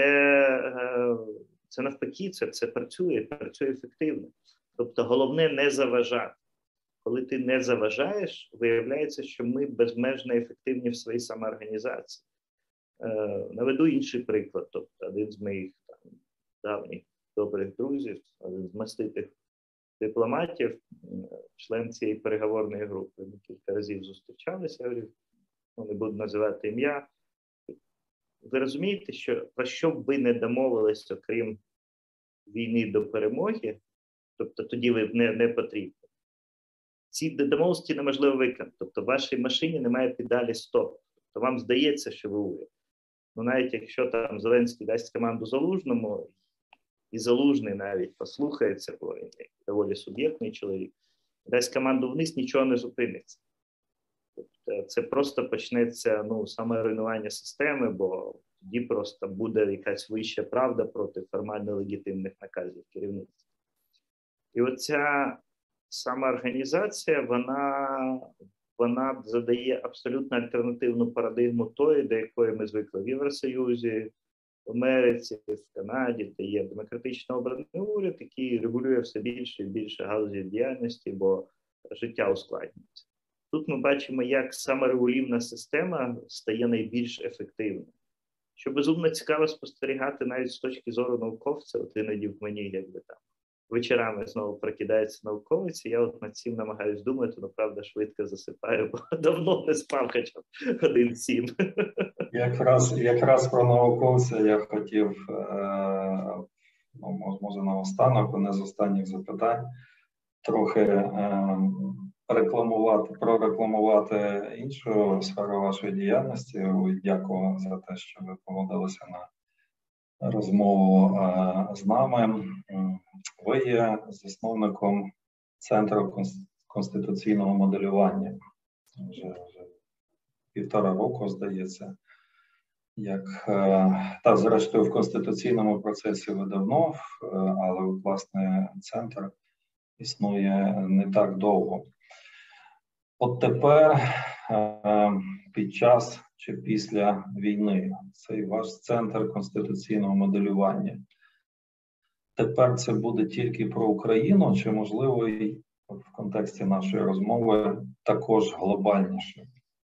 це навпаки, це, це працює, працює ефективно. Тобто головне не заважати. Коли ти не заважаєш, виявляється, що ми безмежно ефективні в своїй самоорганізації. Е, наведу інший приклад. Тобто один з моїх там, давніх добрих друзів, один з маститих дипломатів, член цієї переговорної групи, ми кілька разів зустрічалися, я говорю, ну, не буду називати ім'я. Ви розумієте, що про що б ви не домовились, окрім війни до перемоги, тобто тоді ви не, не потрібні. Ці домовленості неможливо виконати. Тобто в вашій машині немає педалі стоп. Тобто вам здається, що ви уряд. Ну навіть якщо там Зеленський дасть команду Залужному, і Залужний навіть послухається, бо він доволі суб'єктний чоловік, дасть команду вниз, нічого не зупиниться. Тобто це просто почнеться ну, саме руйнування системи, бо тоді просто буде якась вища правда проти формально легітимних наказів керівництва. І оця самоорганізація, вона, вона задає абсолютно альтернативну парадигму тої, до якої ми звикли в Євросоюзі, в Америці, в Канаді, де є демократично обраний уряд, який регулює все більше і більше галузів діяльності, бо життя ускладнюється. Тут ми бачимо, як саморегулівна система стає найбільш ефективною. Що безумно цікаво спостерігати навіть з точки зору науковця, от іноді в мені, якби там, вечорами знову прокидається науковець, і я от над цим намагаюсь думати, ну, правда, швидко засипаю, бо давно не спав хоча б годин сім. Якраз, якраз про науковця я хотів, е, ну, може, наостанок, одне з останніх запитань, трохи е, рекламувати, прорекламувати іншу сферу вашої діяльності. Дякую за те, що ви погодилися на розмову е, з нами. Ви є засновником Центру конституційного моделювання. Вже, вже півтора року, здається. Як, е, та, зрештою, в конституційному процесі ви давно, е, але, власне, центр існує не так довго. От тепер, е, під час чи після війни, цей ваш центр конституційного моделювання, тепер це буде тільки про Україну, чи, можливо, і в контексті нашої розмови також глобальніше?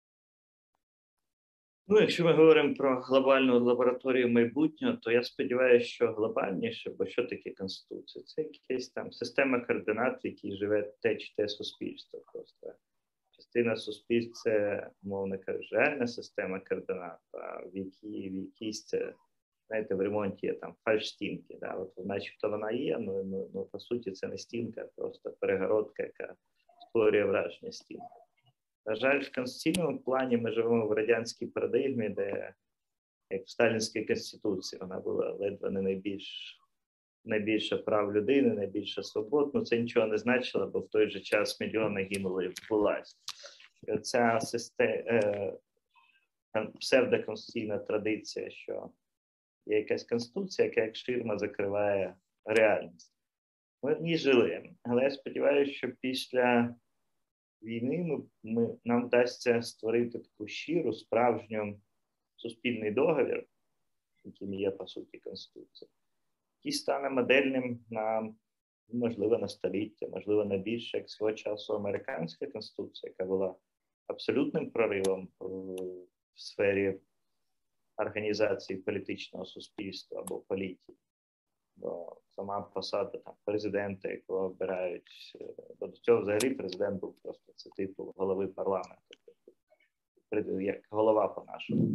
Ну, якщо ми говоримо про глобальну лабораторію майбутнього, то я сподіваюся, що глобальніше, бо що таке Конституція? Це якась там система координат, в якій живе те чи те суспільство. Просто частина суспільства – це, мовно кажучи, реальна система координат, а в якій в якійсь це, знаєте, в ремонті є там фальш-стінки, да? От, начебто вона є, ну, ну, ну по суті це не стінка, а просто перегородка, яка створює враження стінки. На жаль, в конституційному плані ми живемо в радянській парадигмі, де, як в Сталінській Конституції, вона була ледве не найбільш, найбільше прав людини, найбільше свобод. Ну, це нічого не значило, бо в той же час мільйони гинули в власть. І оця е, псевдоконституційна традиція, що є якась конституція, яка як ширма закриває реальність. Ми в ній жили. Але я сподіваюся, що після війни ми, ми, нам вдасться створити таку щиру, справжню суспільний договір, яким є, по суті, Конституція, який стане модельним на, можливо, на століття, можливо, на більше, як свого часу американська Конституція, яка була абсолютним проривом в сфері організації політичного суспільства або політики. Бо сама посада там, президента, якого обирають, бо до цього взагалі президент був просто це типу голови парламенту, як голова по-нашому.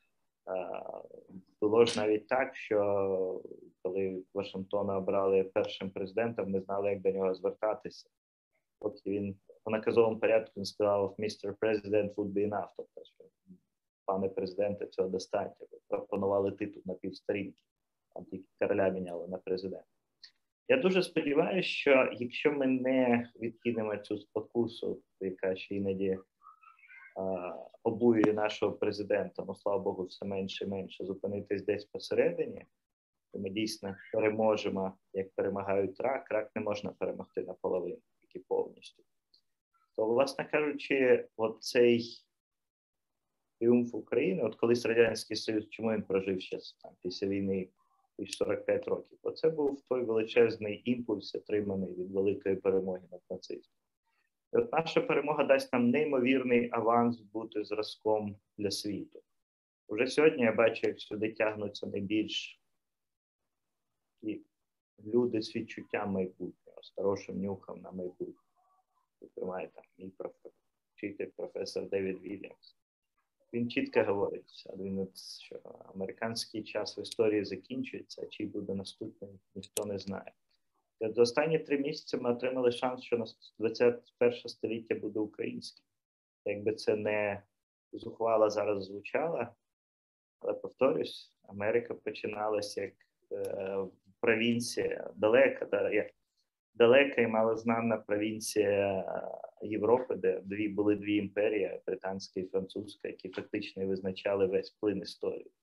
Було ж навіть так, що коли Вашингтона обрали першим президентом, не знали, як до нього звертатися. поки він в наказовому порядку він сказав «містер President would be enough», тобто, що пане президенте, цього достатньо. Пропонували титул на півсторінки, там тільки короля міняли на президента. Я дуже сподіваюся, що якщо ми не відкинемо цю спокусу, яка ще іноді а, обурює нашого президента, ну, слава Богу, все менше і менше, зупинитись десь посередині, то ми дійсно переможемо, як перемагають рак. Рак не можна перемогти наполовину, тільки повністю. То, власне кажучи, от цей тріумф України, от колись Радянський Союз, чому він прожив ще там, після війни сорок п'ять років? Оце був той величезний імпульс, отриманий від великої перемоги над нацизмом. І от наша перемога дасть нам неймовірний аванс бути зразком для світу. Уже сьогодні я бачу, як сюди тягнуться найбільш і люди з відчуттям майбутнього, з хорошим нюхом на майбутнє. Зокрема, там мій вчитель, професор Девід Вільямс. Він чітко говорить, що американський час в історії закінчується, а чий буде наступний, ніхто не знає. За останні три місяці ми отримали шанс, що двадцяте перше століття буде українським. Якби це не зухвало зараз звучало, але, повторюсь, Америка починалася як е, провінція, далека, далека і малознана провінція Європи, де дві, були дві імперії, британська і французька, які фактично визначали весь плин історії.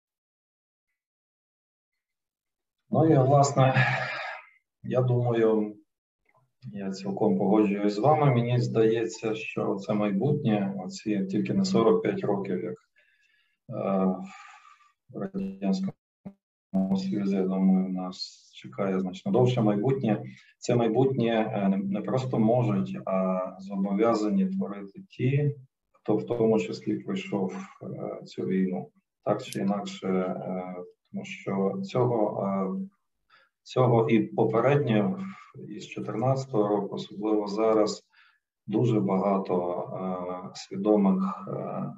Ну і, власне, я думаю, я цілком погоджуюсь з вами. Мені здається, що це майбутнє, оці тільки на сорок п'ять років, як е, в Радянському Союзі, я думаю, нас чекає значно довше майбутнє. Це майбутнє не просто можуть, а зобов'язані творити ті, хто в тому числі пройшов е, цю війну. Так чи інакше, е, тому що цього, е, цього і попередньо, із чотирнадцятого року, особливо зараз, дуже багато е, свідомих, е,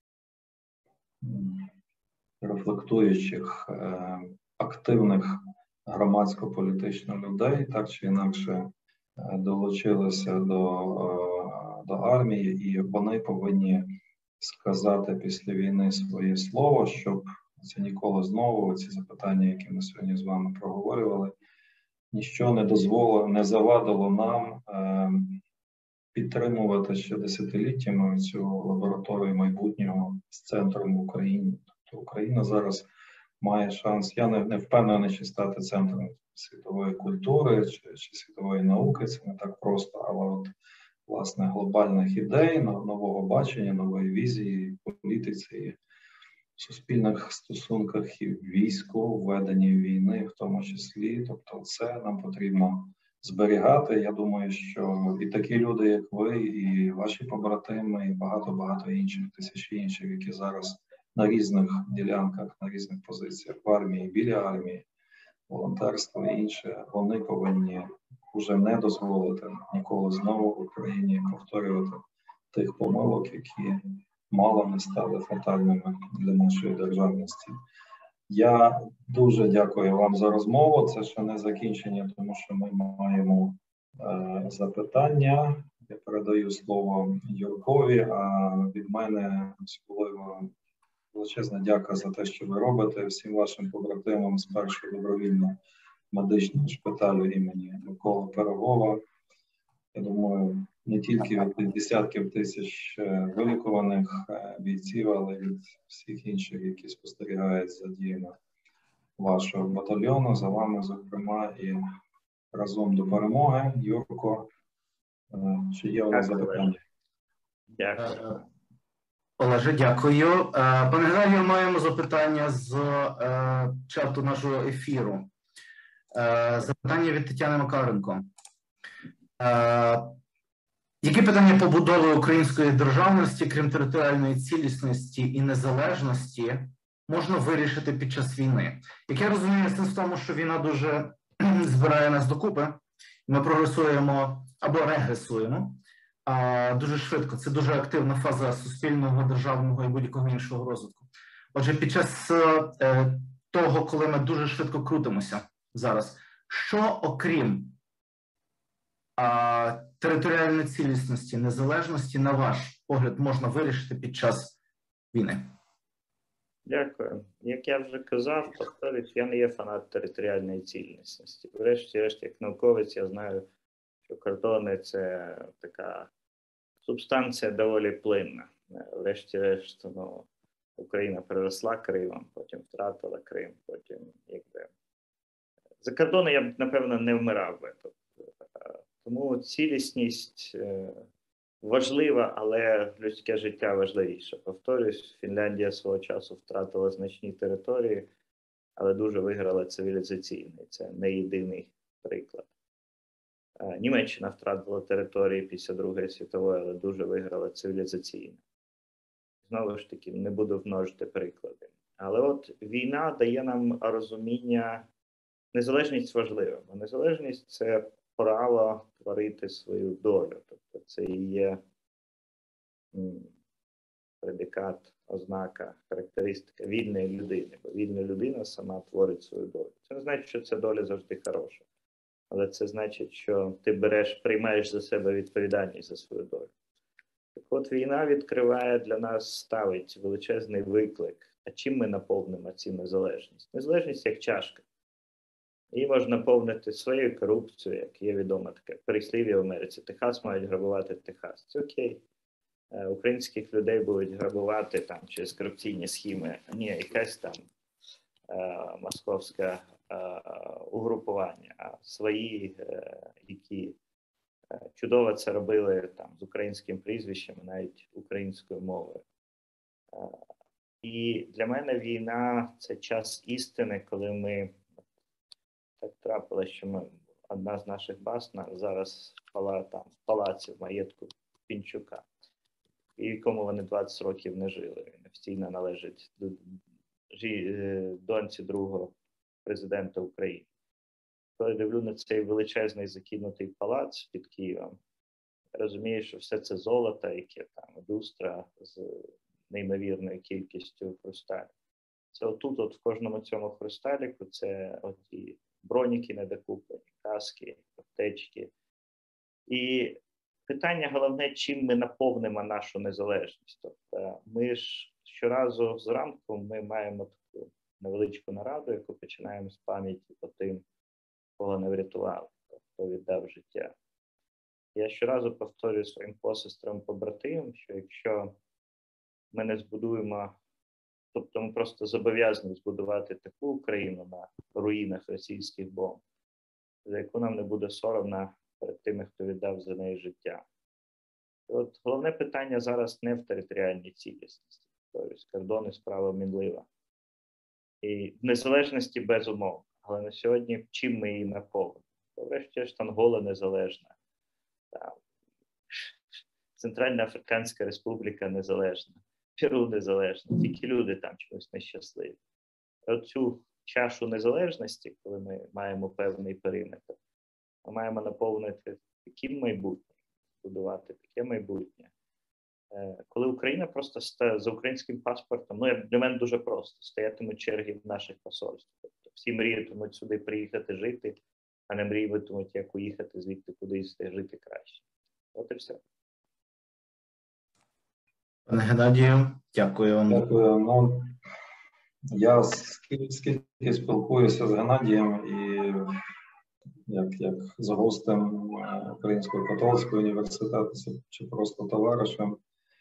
рефлектуючих, е, активних громадсько-політичних людей, так чи інакше е, долучилися до, е, до армії, і вони повинні сказати після війни своє слово, щоб це ніколи знову, ці запитання, які ми сьогодні з вами проговорювали, ніщо не дозволило, не завадило нам е, підтримувати ще десятиліттями цю лабораторію майбутнього з центром в Україні. Тобто Україна зараз має шанс, я не, не впевнений, чи стати центром світової культури чи, чи світової науки, це не так просто, але от, власне, глобальних ідей, нового бачення, нової візії, політиці, в суспільних стосунках і в війську, в веденні війни в тому числі. Тобто це нам потрібно зберігати. Я думаю, що і такі люди, як ви, і ваші побратими, і багато-багато інших, тисячі інших, які зараз на різних ділянках, на різних позиціях в армії, біля армії, волонтерство і інше, вони повинні вже не дозволити ніколи знову в Україні повторювати тих помилок, які мало не стали фатальними для нашої державності. Я дуже дякую вам за розмову. Це ще не закінчення, тому що ми маємо е, запитання. Я передаю слово Юркові, а від мене особливо величезна дяка за те, що ви робите, всім вашим побратимам з першого добровільного медичного шпиталю імені Миколи Пирогова. Я думаю, не тільки від десятків тисяч вилікуваних бійців, але й від всіх інших, які спостерігають за діями вашого батальйону, за вами, зокрема, і разом до перемоги. Юрко, чи є у вас запитання? Дякую. Олеже, дякую. Пане Геннадію, маємо запитання з е, чату нашого ефіру. Е, запитання від Тетяни Макаренко. Е, які питання побудови української державності, крім територіальної цілісності і незалежності, можна вирішити під час війни? Як я розумію, сенс в тому, що війна дуже збирає нас докупи, ми прогресуємо або регресуємо а, дуже швидко. Це дуже активна фаза суспільного, державного і будь-якого іншого розвитку. Отже, під час е, того, коли ми дуже швидко крутимося зараз, що окрім А територіальної цілісності, незалежності, на ваш погляд, можна вирішити під час війни? Дякую. Як я вже казав, повторюсь, я не є фанат територіальної цілісності. Врешті-решт, як науковець, я знаю, що кордони – це така субстанція доволі плинна. Врешті-решт, ну, Україна переросла Кримом, потім втратила Крим, потім, якби... За кордони я б, напевно, не вмирав би. Тому цілісність важлива, але людське життя важливіше. Повторюсь, Фінляндія свого часу втратила значні території, але дуже виграла цивілізаційний. Це не єдиний приклад. Німеччина втратила території після Другої світової, але дуже виграла цивілізаційно. Знову ж таки, не буду множити приклади. Але от війна дає нам розуміння, незалежність важлива. Бо незалежність – це право творити свою долю. Тобто це і є м, предикат, ознака, характеристика вільної людини. Бо вільна людина сама творить свою долю. Це не значить, що ця доля завжди хороша. Але це значить, що ти береш, приймаєш за себе відповідальність за свою долю. Так от війна відкриває для нас, ставить величезний виклик. А чим ми наповнимо цю незалежність? Незалежність як чашка. Її можна наповнити своєю корупцією, як є відомо таке переслів'я в Америці. Техас мають грабувати Техас. Це окей. Е, українських людей будуть грабувати там через корупційні схеми. Ні, якась там е, московське е, угрупування, а свої, е, які е, чудово це робили там з українським прізвищем, навіть українською мовою. Е, і для мене війна – це час істини, коли ми так трапилося, що ми, одна з наших баз зараз спала там в палаці, в маєтку Пінчука, і якому вони двадцять років не жили. Він офіційно належить до, доньці другого президента України. Коли я дивлю на цей величезний закинутий палац під Києвом, я розумію, що все це золото, яке там, люстра з неймовірною кількістю хрусталів. Це отут, от в кожному цьому хрусталіку, це оті броніки недокуплені, каски, аптечки. І питання головне, чим ми наповнимо нашу незалежність. Тобто ми ж щоразу зранку ми маємо таку невеличку нараду, яку починаємо з пам'яті по тим, кого не врятували, хто віддав життя. Я щоразу повторюю своїм посестрам, побратимам, що якщо ми не збудуємо, тобто ми просто зобов'язані збудувати таку Україну на руїнах російських бомб, за яку нам не буде соромно перед тими, хто віддав за неї життя. І от головне питання зараз не в територіальній цілісності. Тобто кордони справа мінлива. І в незалежності безумовно. Але на сьогодні чим ми її наповнимо? Врешті-решт Ангола незалежна. Там. Центральна Африканська Республіка незалежна. Перу незалежна. Тільки люди там чомусь нещасливі. Оцю чашу незалежності, коли ми маємо певний периметр, ми маємо наповнити таким майбутнім, будувати таке майбутнє. Коли Україна просто стає за українським паспортом, ну, для мене дуже просто, стоятимуть черги в наших посольствах. Тобто всі мріятимуть сюди приїхати жити, а не мріятимуть, як уїхати звідти кудись жити краще. От і все. Пане Геннадію, дякую вам. Дякую. Ну, я скільки, скільки спілкуюся з Геннадієм і як, як з гостем Українського католицького університету чи просто товаришем,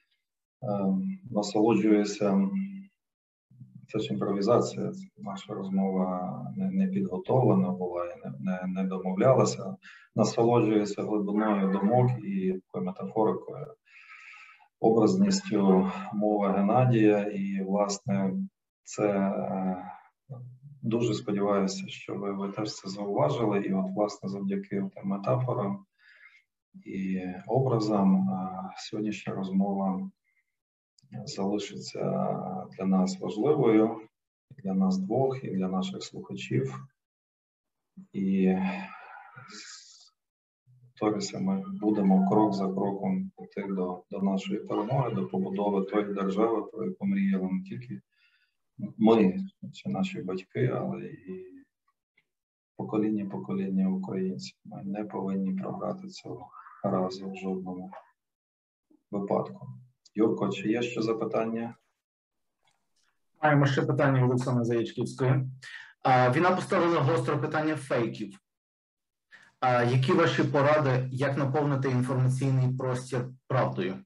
насолоджуюся, це ж імпровізація, наша розмова не, не підготовлена була і не, не, не домовлялася, насолоджуюся глибиною думок і такою метафорикою, образністю мови Геннадія, і, власне, це дуже сподіваюся, що ви, ви теж це зауважили, і от, власне, завдяки тим метафорам і образам сьогоднішня розмова залишиться для нас важливою, для нас двох, і для наших слухачів. І повторюся, ми будемо крок за кроком йти до, до нашої перемоги, до побудови тої держави, про яку мріяли не тільки ми чи наші батьки, але і покоління покоління українців. Ми не повинні програти цього разу в жодному випадку. Юрко, чи є ще запитання? Маємо ще питання від Оксани Заячківської. А, Війна поставила гостре питання фейків. А, які ваші поради, як наповнити інформаційний простір правдою?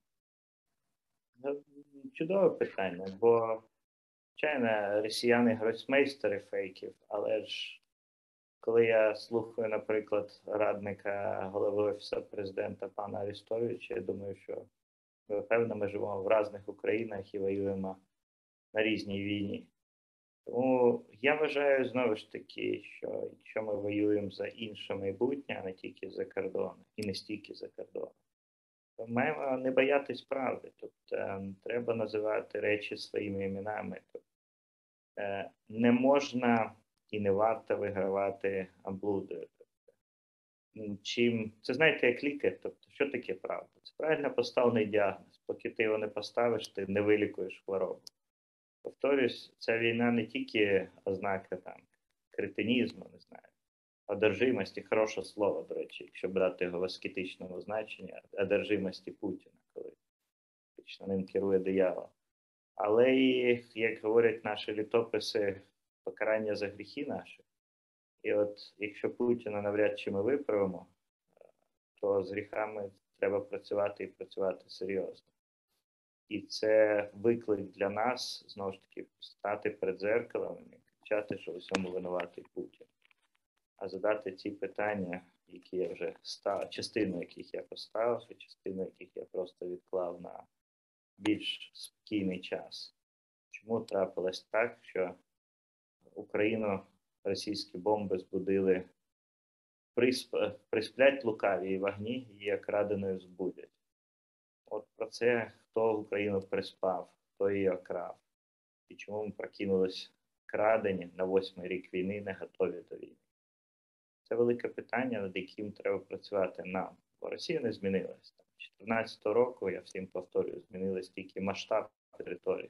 Чудове питання, бо, звичайно, росіяни гросмейстери фейків, але ж коли я слухаю, наприклад, радника голови Офісу президента пана Арестовича, я думаю, що ми, певно, ми живемо в різних Українах і воюємо на різній війні. Тому я вважаю, знову ж таки, що якщо ми воюємо за інше майбутнє, а не тільки за кордоном, і не стільки за кордоном, то маємо не боятись правди. Тобто треба називати речі своїми іменами. Тобто, не можна і не варто вигравати облудою. Тобто, чим, це знаєте, як лікар, тобто, що таке правда? Це правильно поставлений діагноз. Поки ти його не поставиш, ти не вилікуєш хворобу. Повторюсь, ця війна не тільки ознака там кретинізму, не знаю, одержимості, хороше слово, до речі, якщо брати його в аскетичному значенні, одержимості Путіна, коли фактично ним керує диявол. Але і, як говорять наші літописи, покарання за гріхи наші. І от якщо Путіна навряд чи ми виправимо, то з гріхами треба працювати і працювати серйозно. І це виклик для нас, знову ж таки, стати перед дзеркалом і кричати, що в усьому винуватий Путін. А задати ті питання, які я вже став, частину яких я поставив, і частину яких я просто відклав на більш спокійний час. Чому трапилось так, що Україну російські бомби збудили, присп... присплять лукаві і вогні, її як краденою збудять. От про це, хто Україну приспав, хто її окрав. І чому ми прокинулись крадені на восьмий рік війни, не готові до війни. Це велике питання, над яким треба працювати нам. Бо Росія не змінилась. З дві тисячі чотирнадцятого року, я всім повторюю, змінилась тільки масштаб території.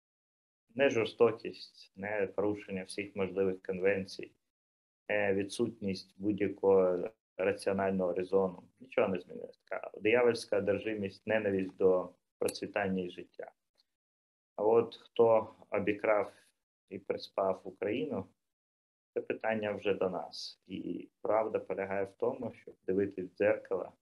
Не жорстокість, не порушення всіх можливих конвенцій, не відсутність будь-якого раціонального резону. Нічого не змінилось. Така диявольська одержимість, ненависть до процвітання і життя. А от хто обікрав і приспав Україну, це питання вже до нас. І правда полягає в тому, щоб дивитись в дзеркало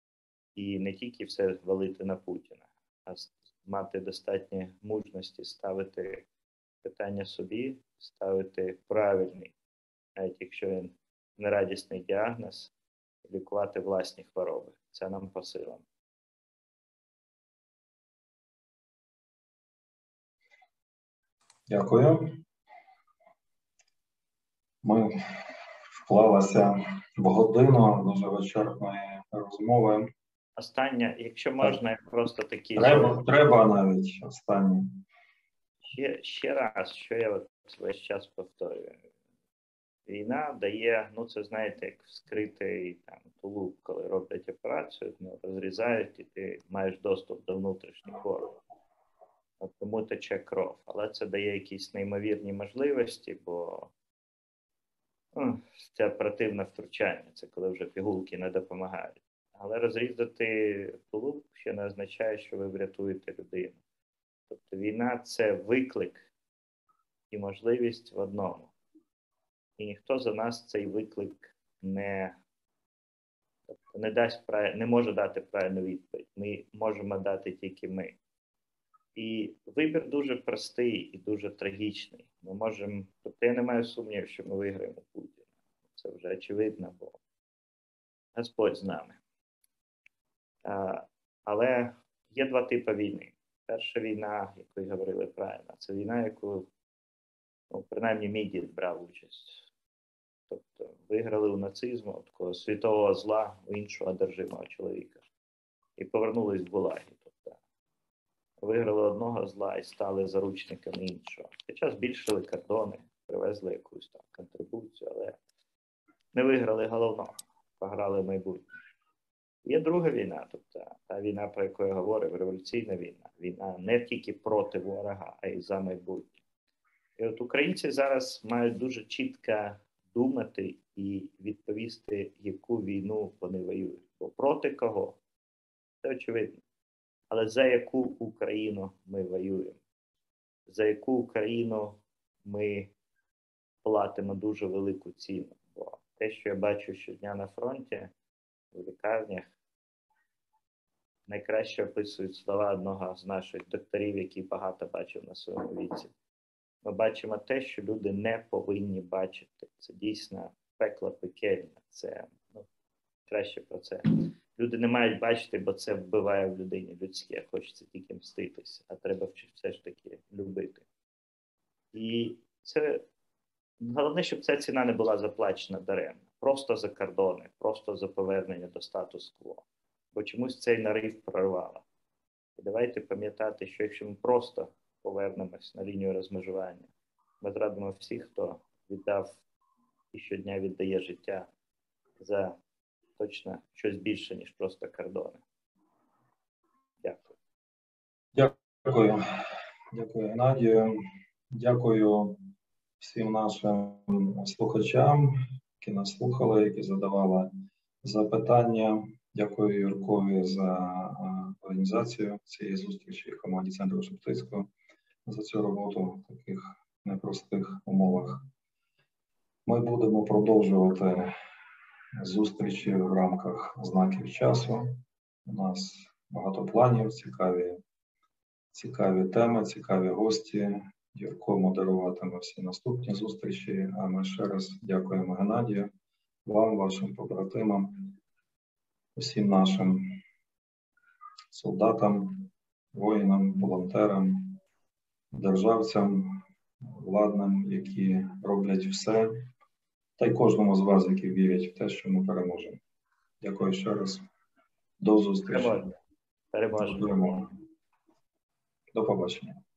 і не тільки все валити на Путіна, а мати достатньо мужності ставити питання собі, ставити правильний, навіть якщо він нерадісний діагноз, лікувати власні хвороби. Це нам по силам. Дякую. Ми вклалися в годину дуже вичерпної розмови. Останнє, якщо можна, просто такі... Треба, треба навіть останнє. Ще, ще раз, що я от весь час повторюю. Війна дає, ну це знаєте, як вскритий там тулуб, коли роблять операцію, ну, розрізають і ти маєш доступ до внутрішніх органів. От тому тече кров. Але це дає якісь неймовірні можливості, бо ну, це оперативне втручання, це коли вже пігулки не допомагають. Але розрізати тулуб ще не означає, що ви врятуєте людину. Тобто війна – це виклик і можливість в одному. І ніхто за нас цей виклик не, тобто не, дасть, не може дати правильну відповідь. Ми можемо дати тільки ми. І вибір дуже простий і дуже трагічний. Ми можемо, тобто я не маю сумнівів, що ми виграємо Путіна. Це вже очевидно, бо Господь з нами. А, але є два типи війни. Перша війна, яку говорили правильно, це війна, яку, ну, принаймні, мій дід брав участь. Тобто виграли у нацизму, такого світового зла, у іншого одержимого чоловіка. І повернулись в гулаги. Тобто виграли одного зла і стали заручниками іншого. Хоча збільшили кордони, привезли якусь там контрибуцію, але не виграли головного, програли майбутнє. Є друга війна, тобто та війна, про яку я говорив, революційна війна. Війна не тільки проти ворога, а й за майбутнє. І от українці зараз мають дуже чітко думати і відповісти, яку війну вони воюють. Бо проти кого? Це очевидно. Але за яку Україну ми воюємо? За яку Україну ми платимо дуже велику ціну? Бо те, що я бачу щодня на фронті, в лікарнях, найкраще описують слова одного з наших докторів, який багато бачив на своєму віці. Ми бачимо те, що люди не повинні бачити. Це дійсно пекло пекельне. Це, ну, краще про це. Люди не мають бачити, бо це вбиває в людині людське. Хочеться тільки мститися, а треба все ж таки любити. І це головне, щоб ця ціна не була заплачена даремно. Просто за кордони, просто за повернення до статус-кво. Бо чомусь цей нарив прорвало. І давайте пам'ятати, що якщо ми просто повернемось на лінію розмежування, ми зрадимо всіх, хто віддав і щодня віддає життя за точно щось більше, ніж просто кордони. Дякую. Дякую. Дякую, Геннадію. Дякую всім нашим слухачам, які нас слухали, які задавали запитання. Дякую Юркові за організацію цієї зустрічі, команді Центру Шептицького за цю роботу в таких непростих умовах. Ми будемо продовжувати зустрічі в рамках знаків часу. У нас багато планів, цікаві, цікаві теми, цікаві гості. Юрко модеруватиме всі наступні зустрічі. А ми ще раз дякуємо Геннадію, вам, вашим побратимам, усім нашим солдатам, воїнам, волонтерам, державцям, владним, які роблять все, та й кожному з вас, які вірять в те, що ми переможемо. Дякую ще раз. До зустрічі. Переможемо. До перемоги. До побачення.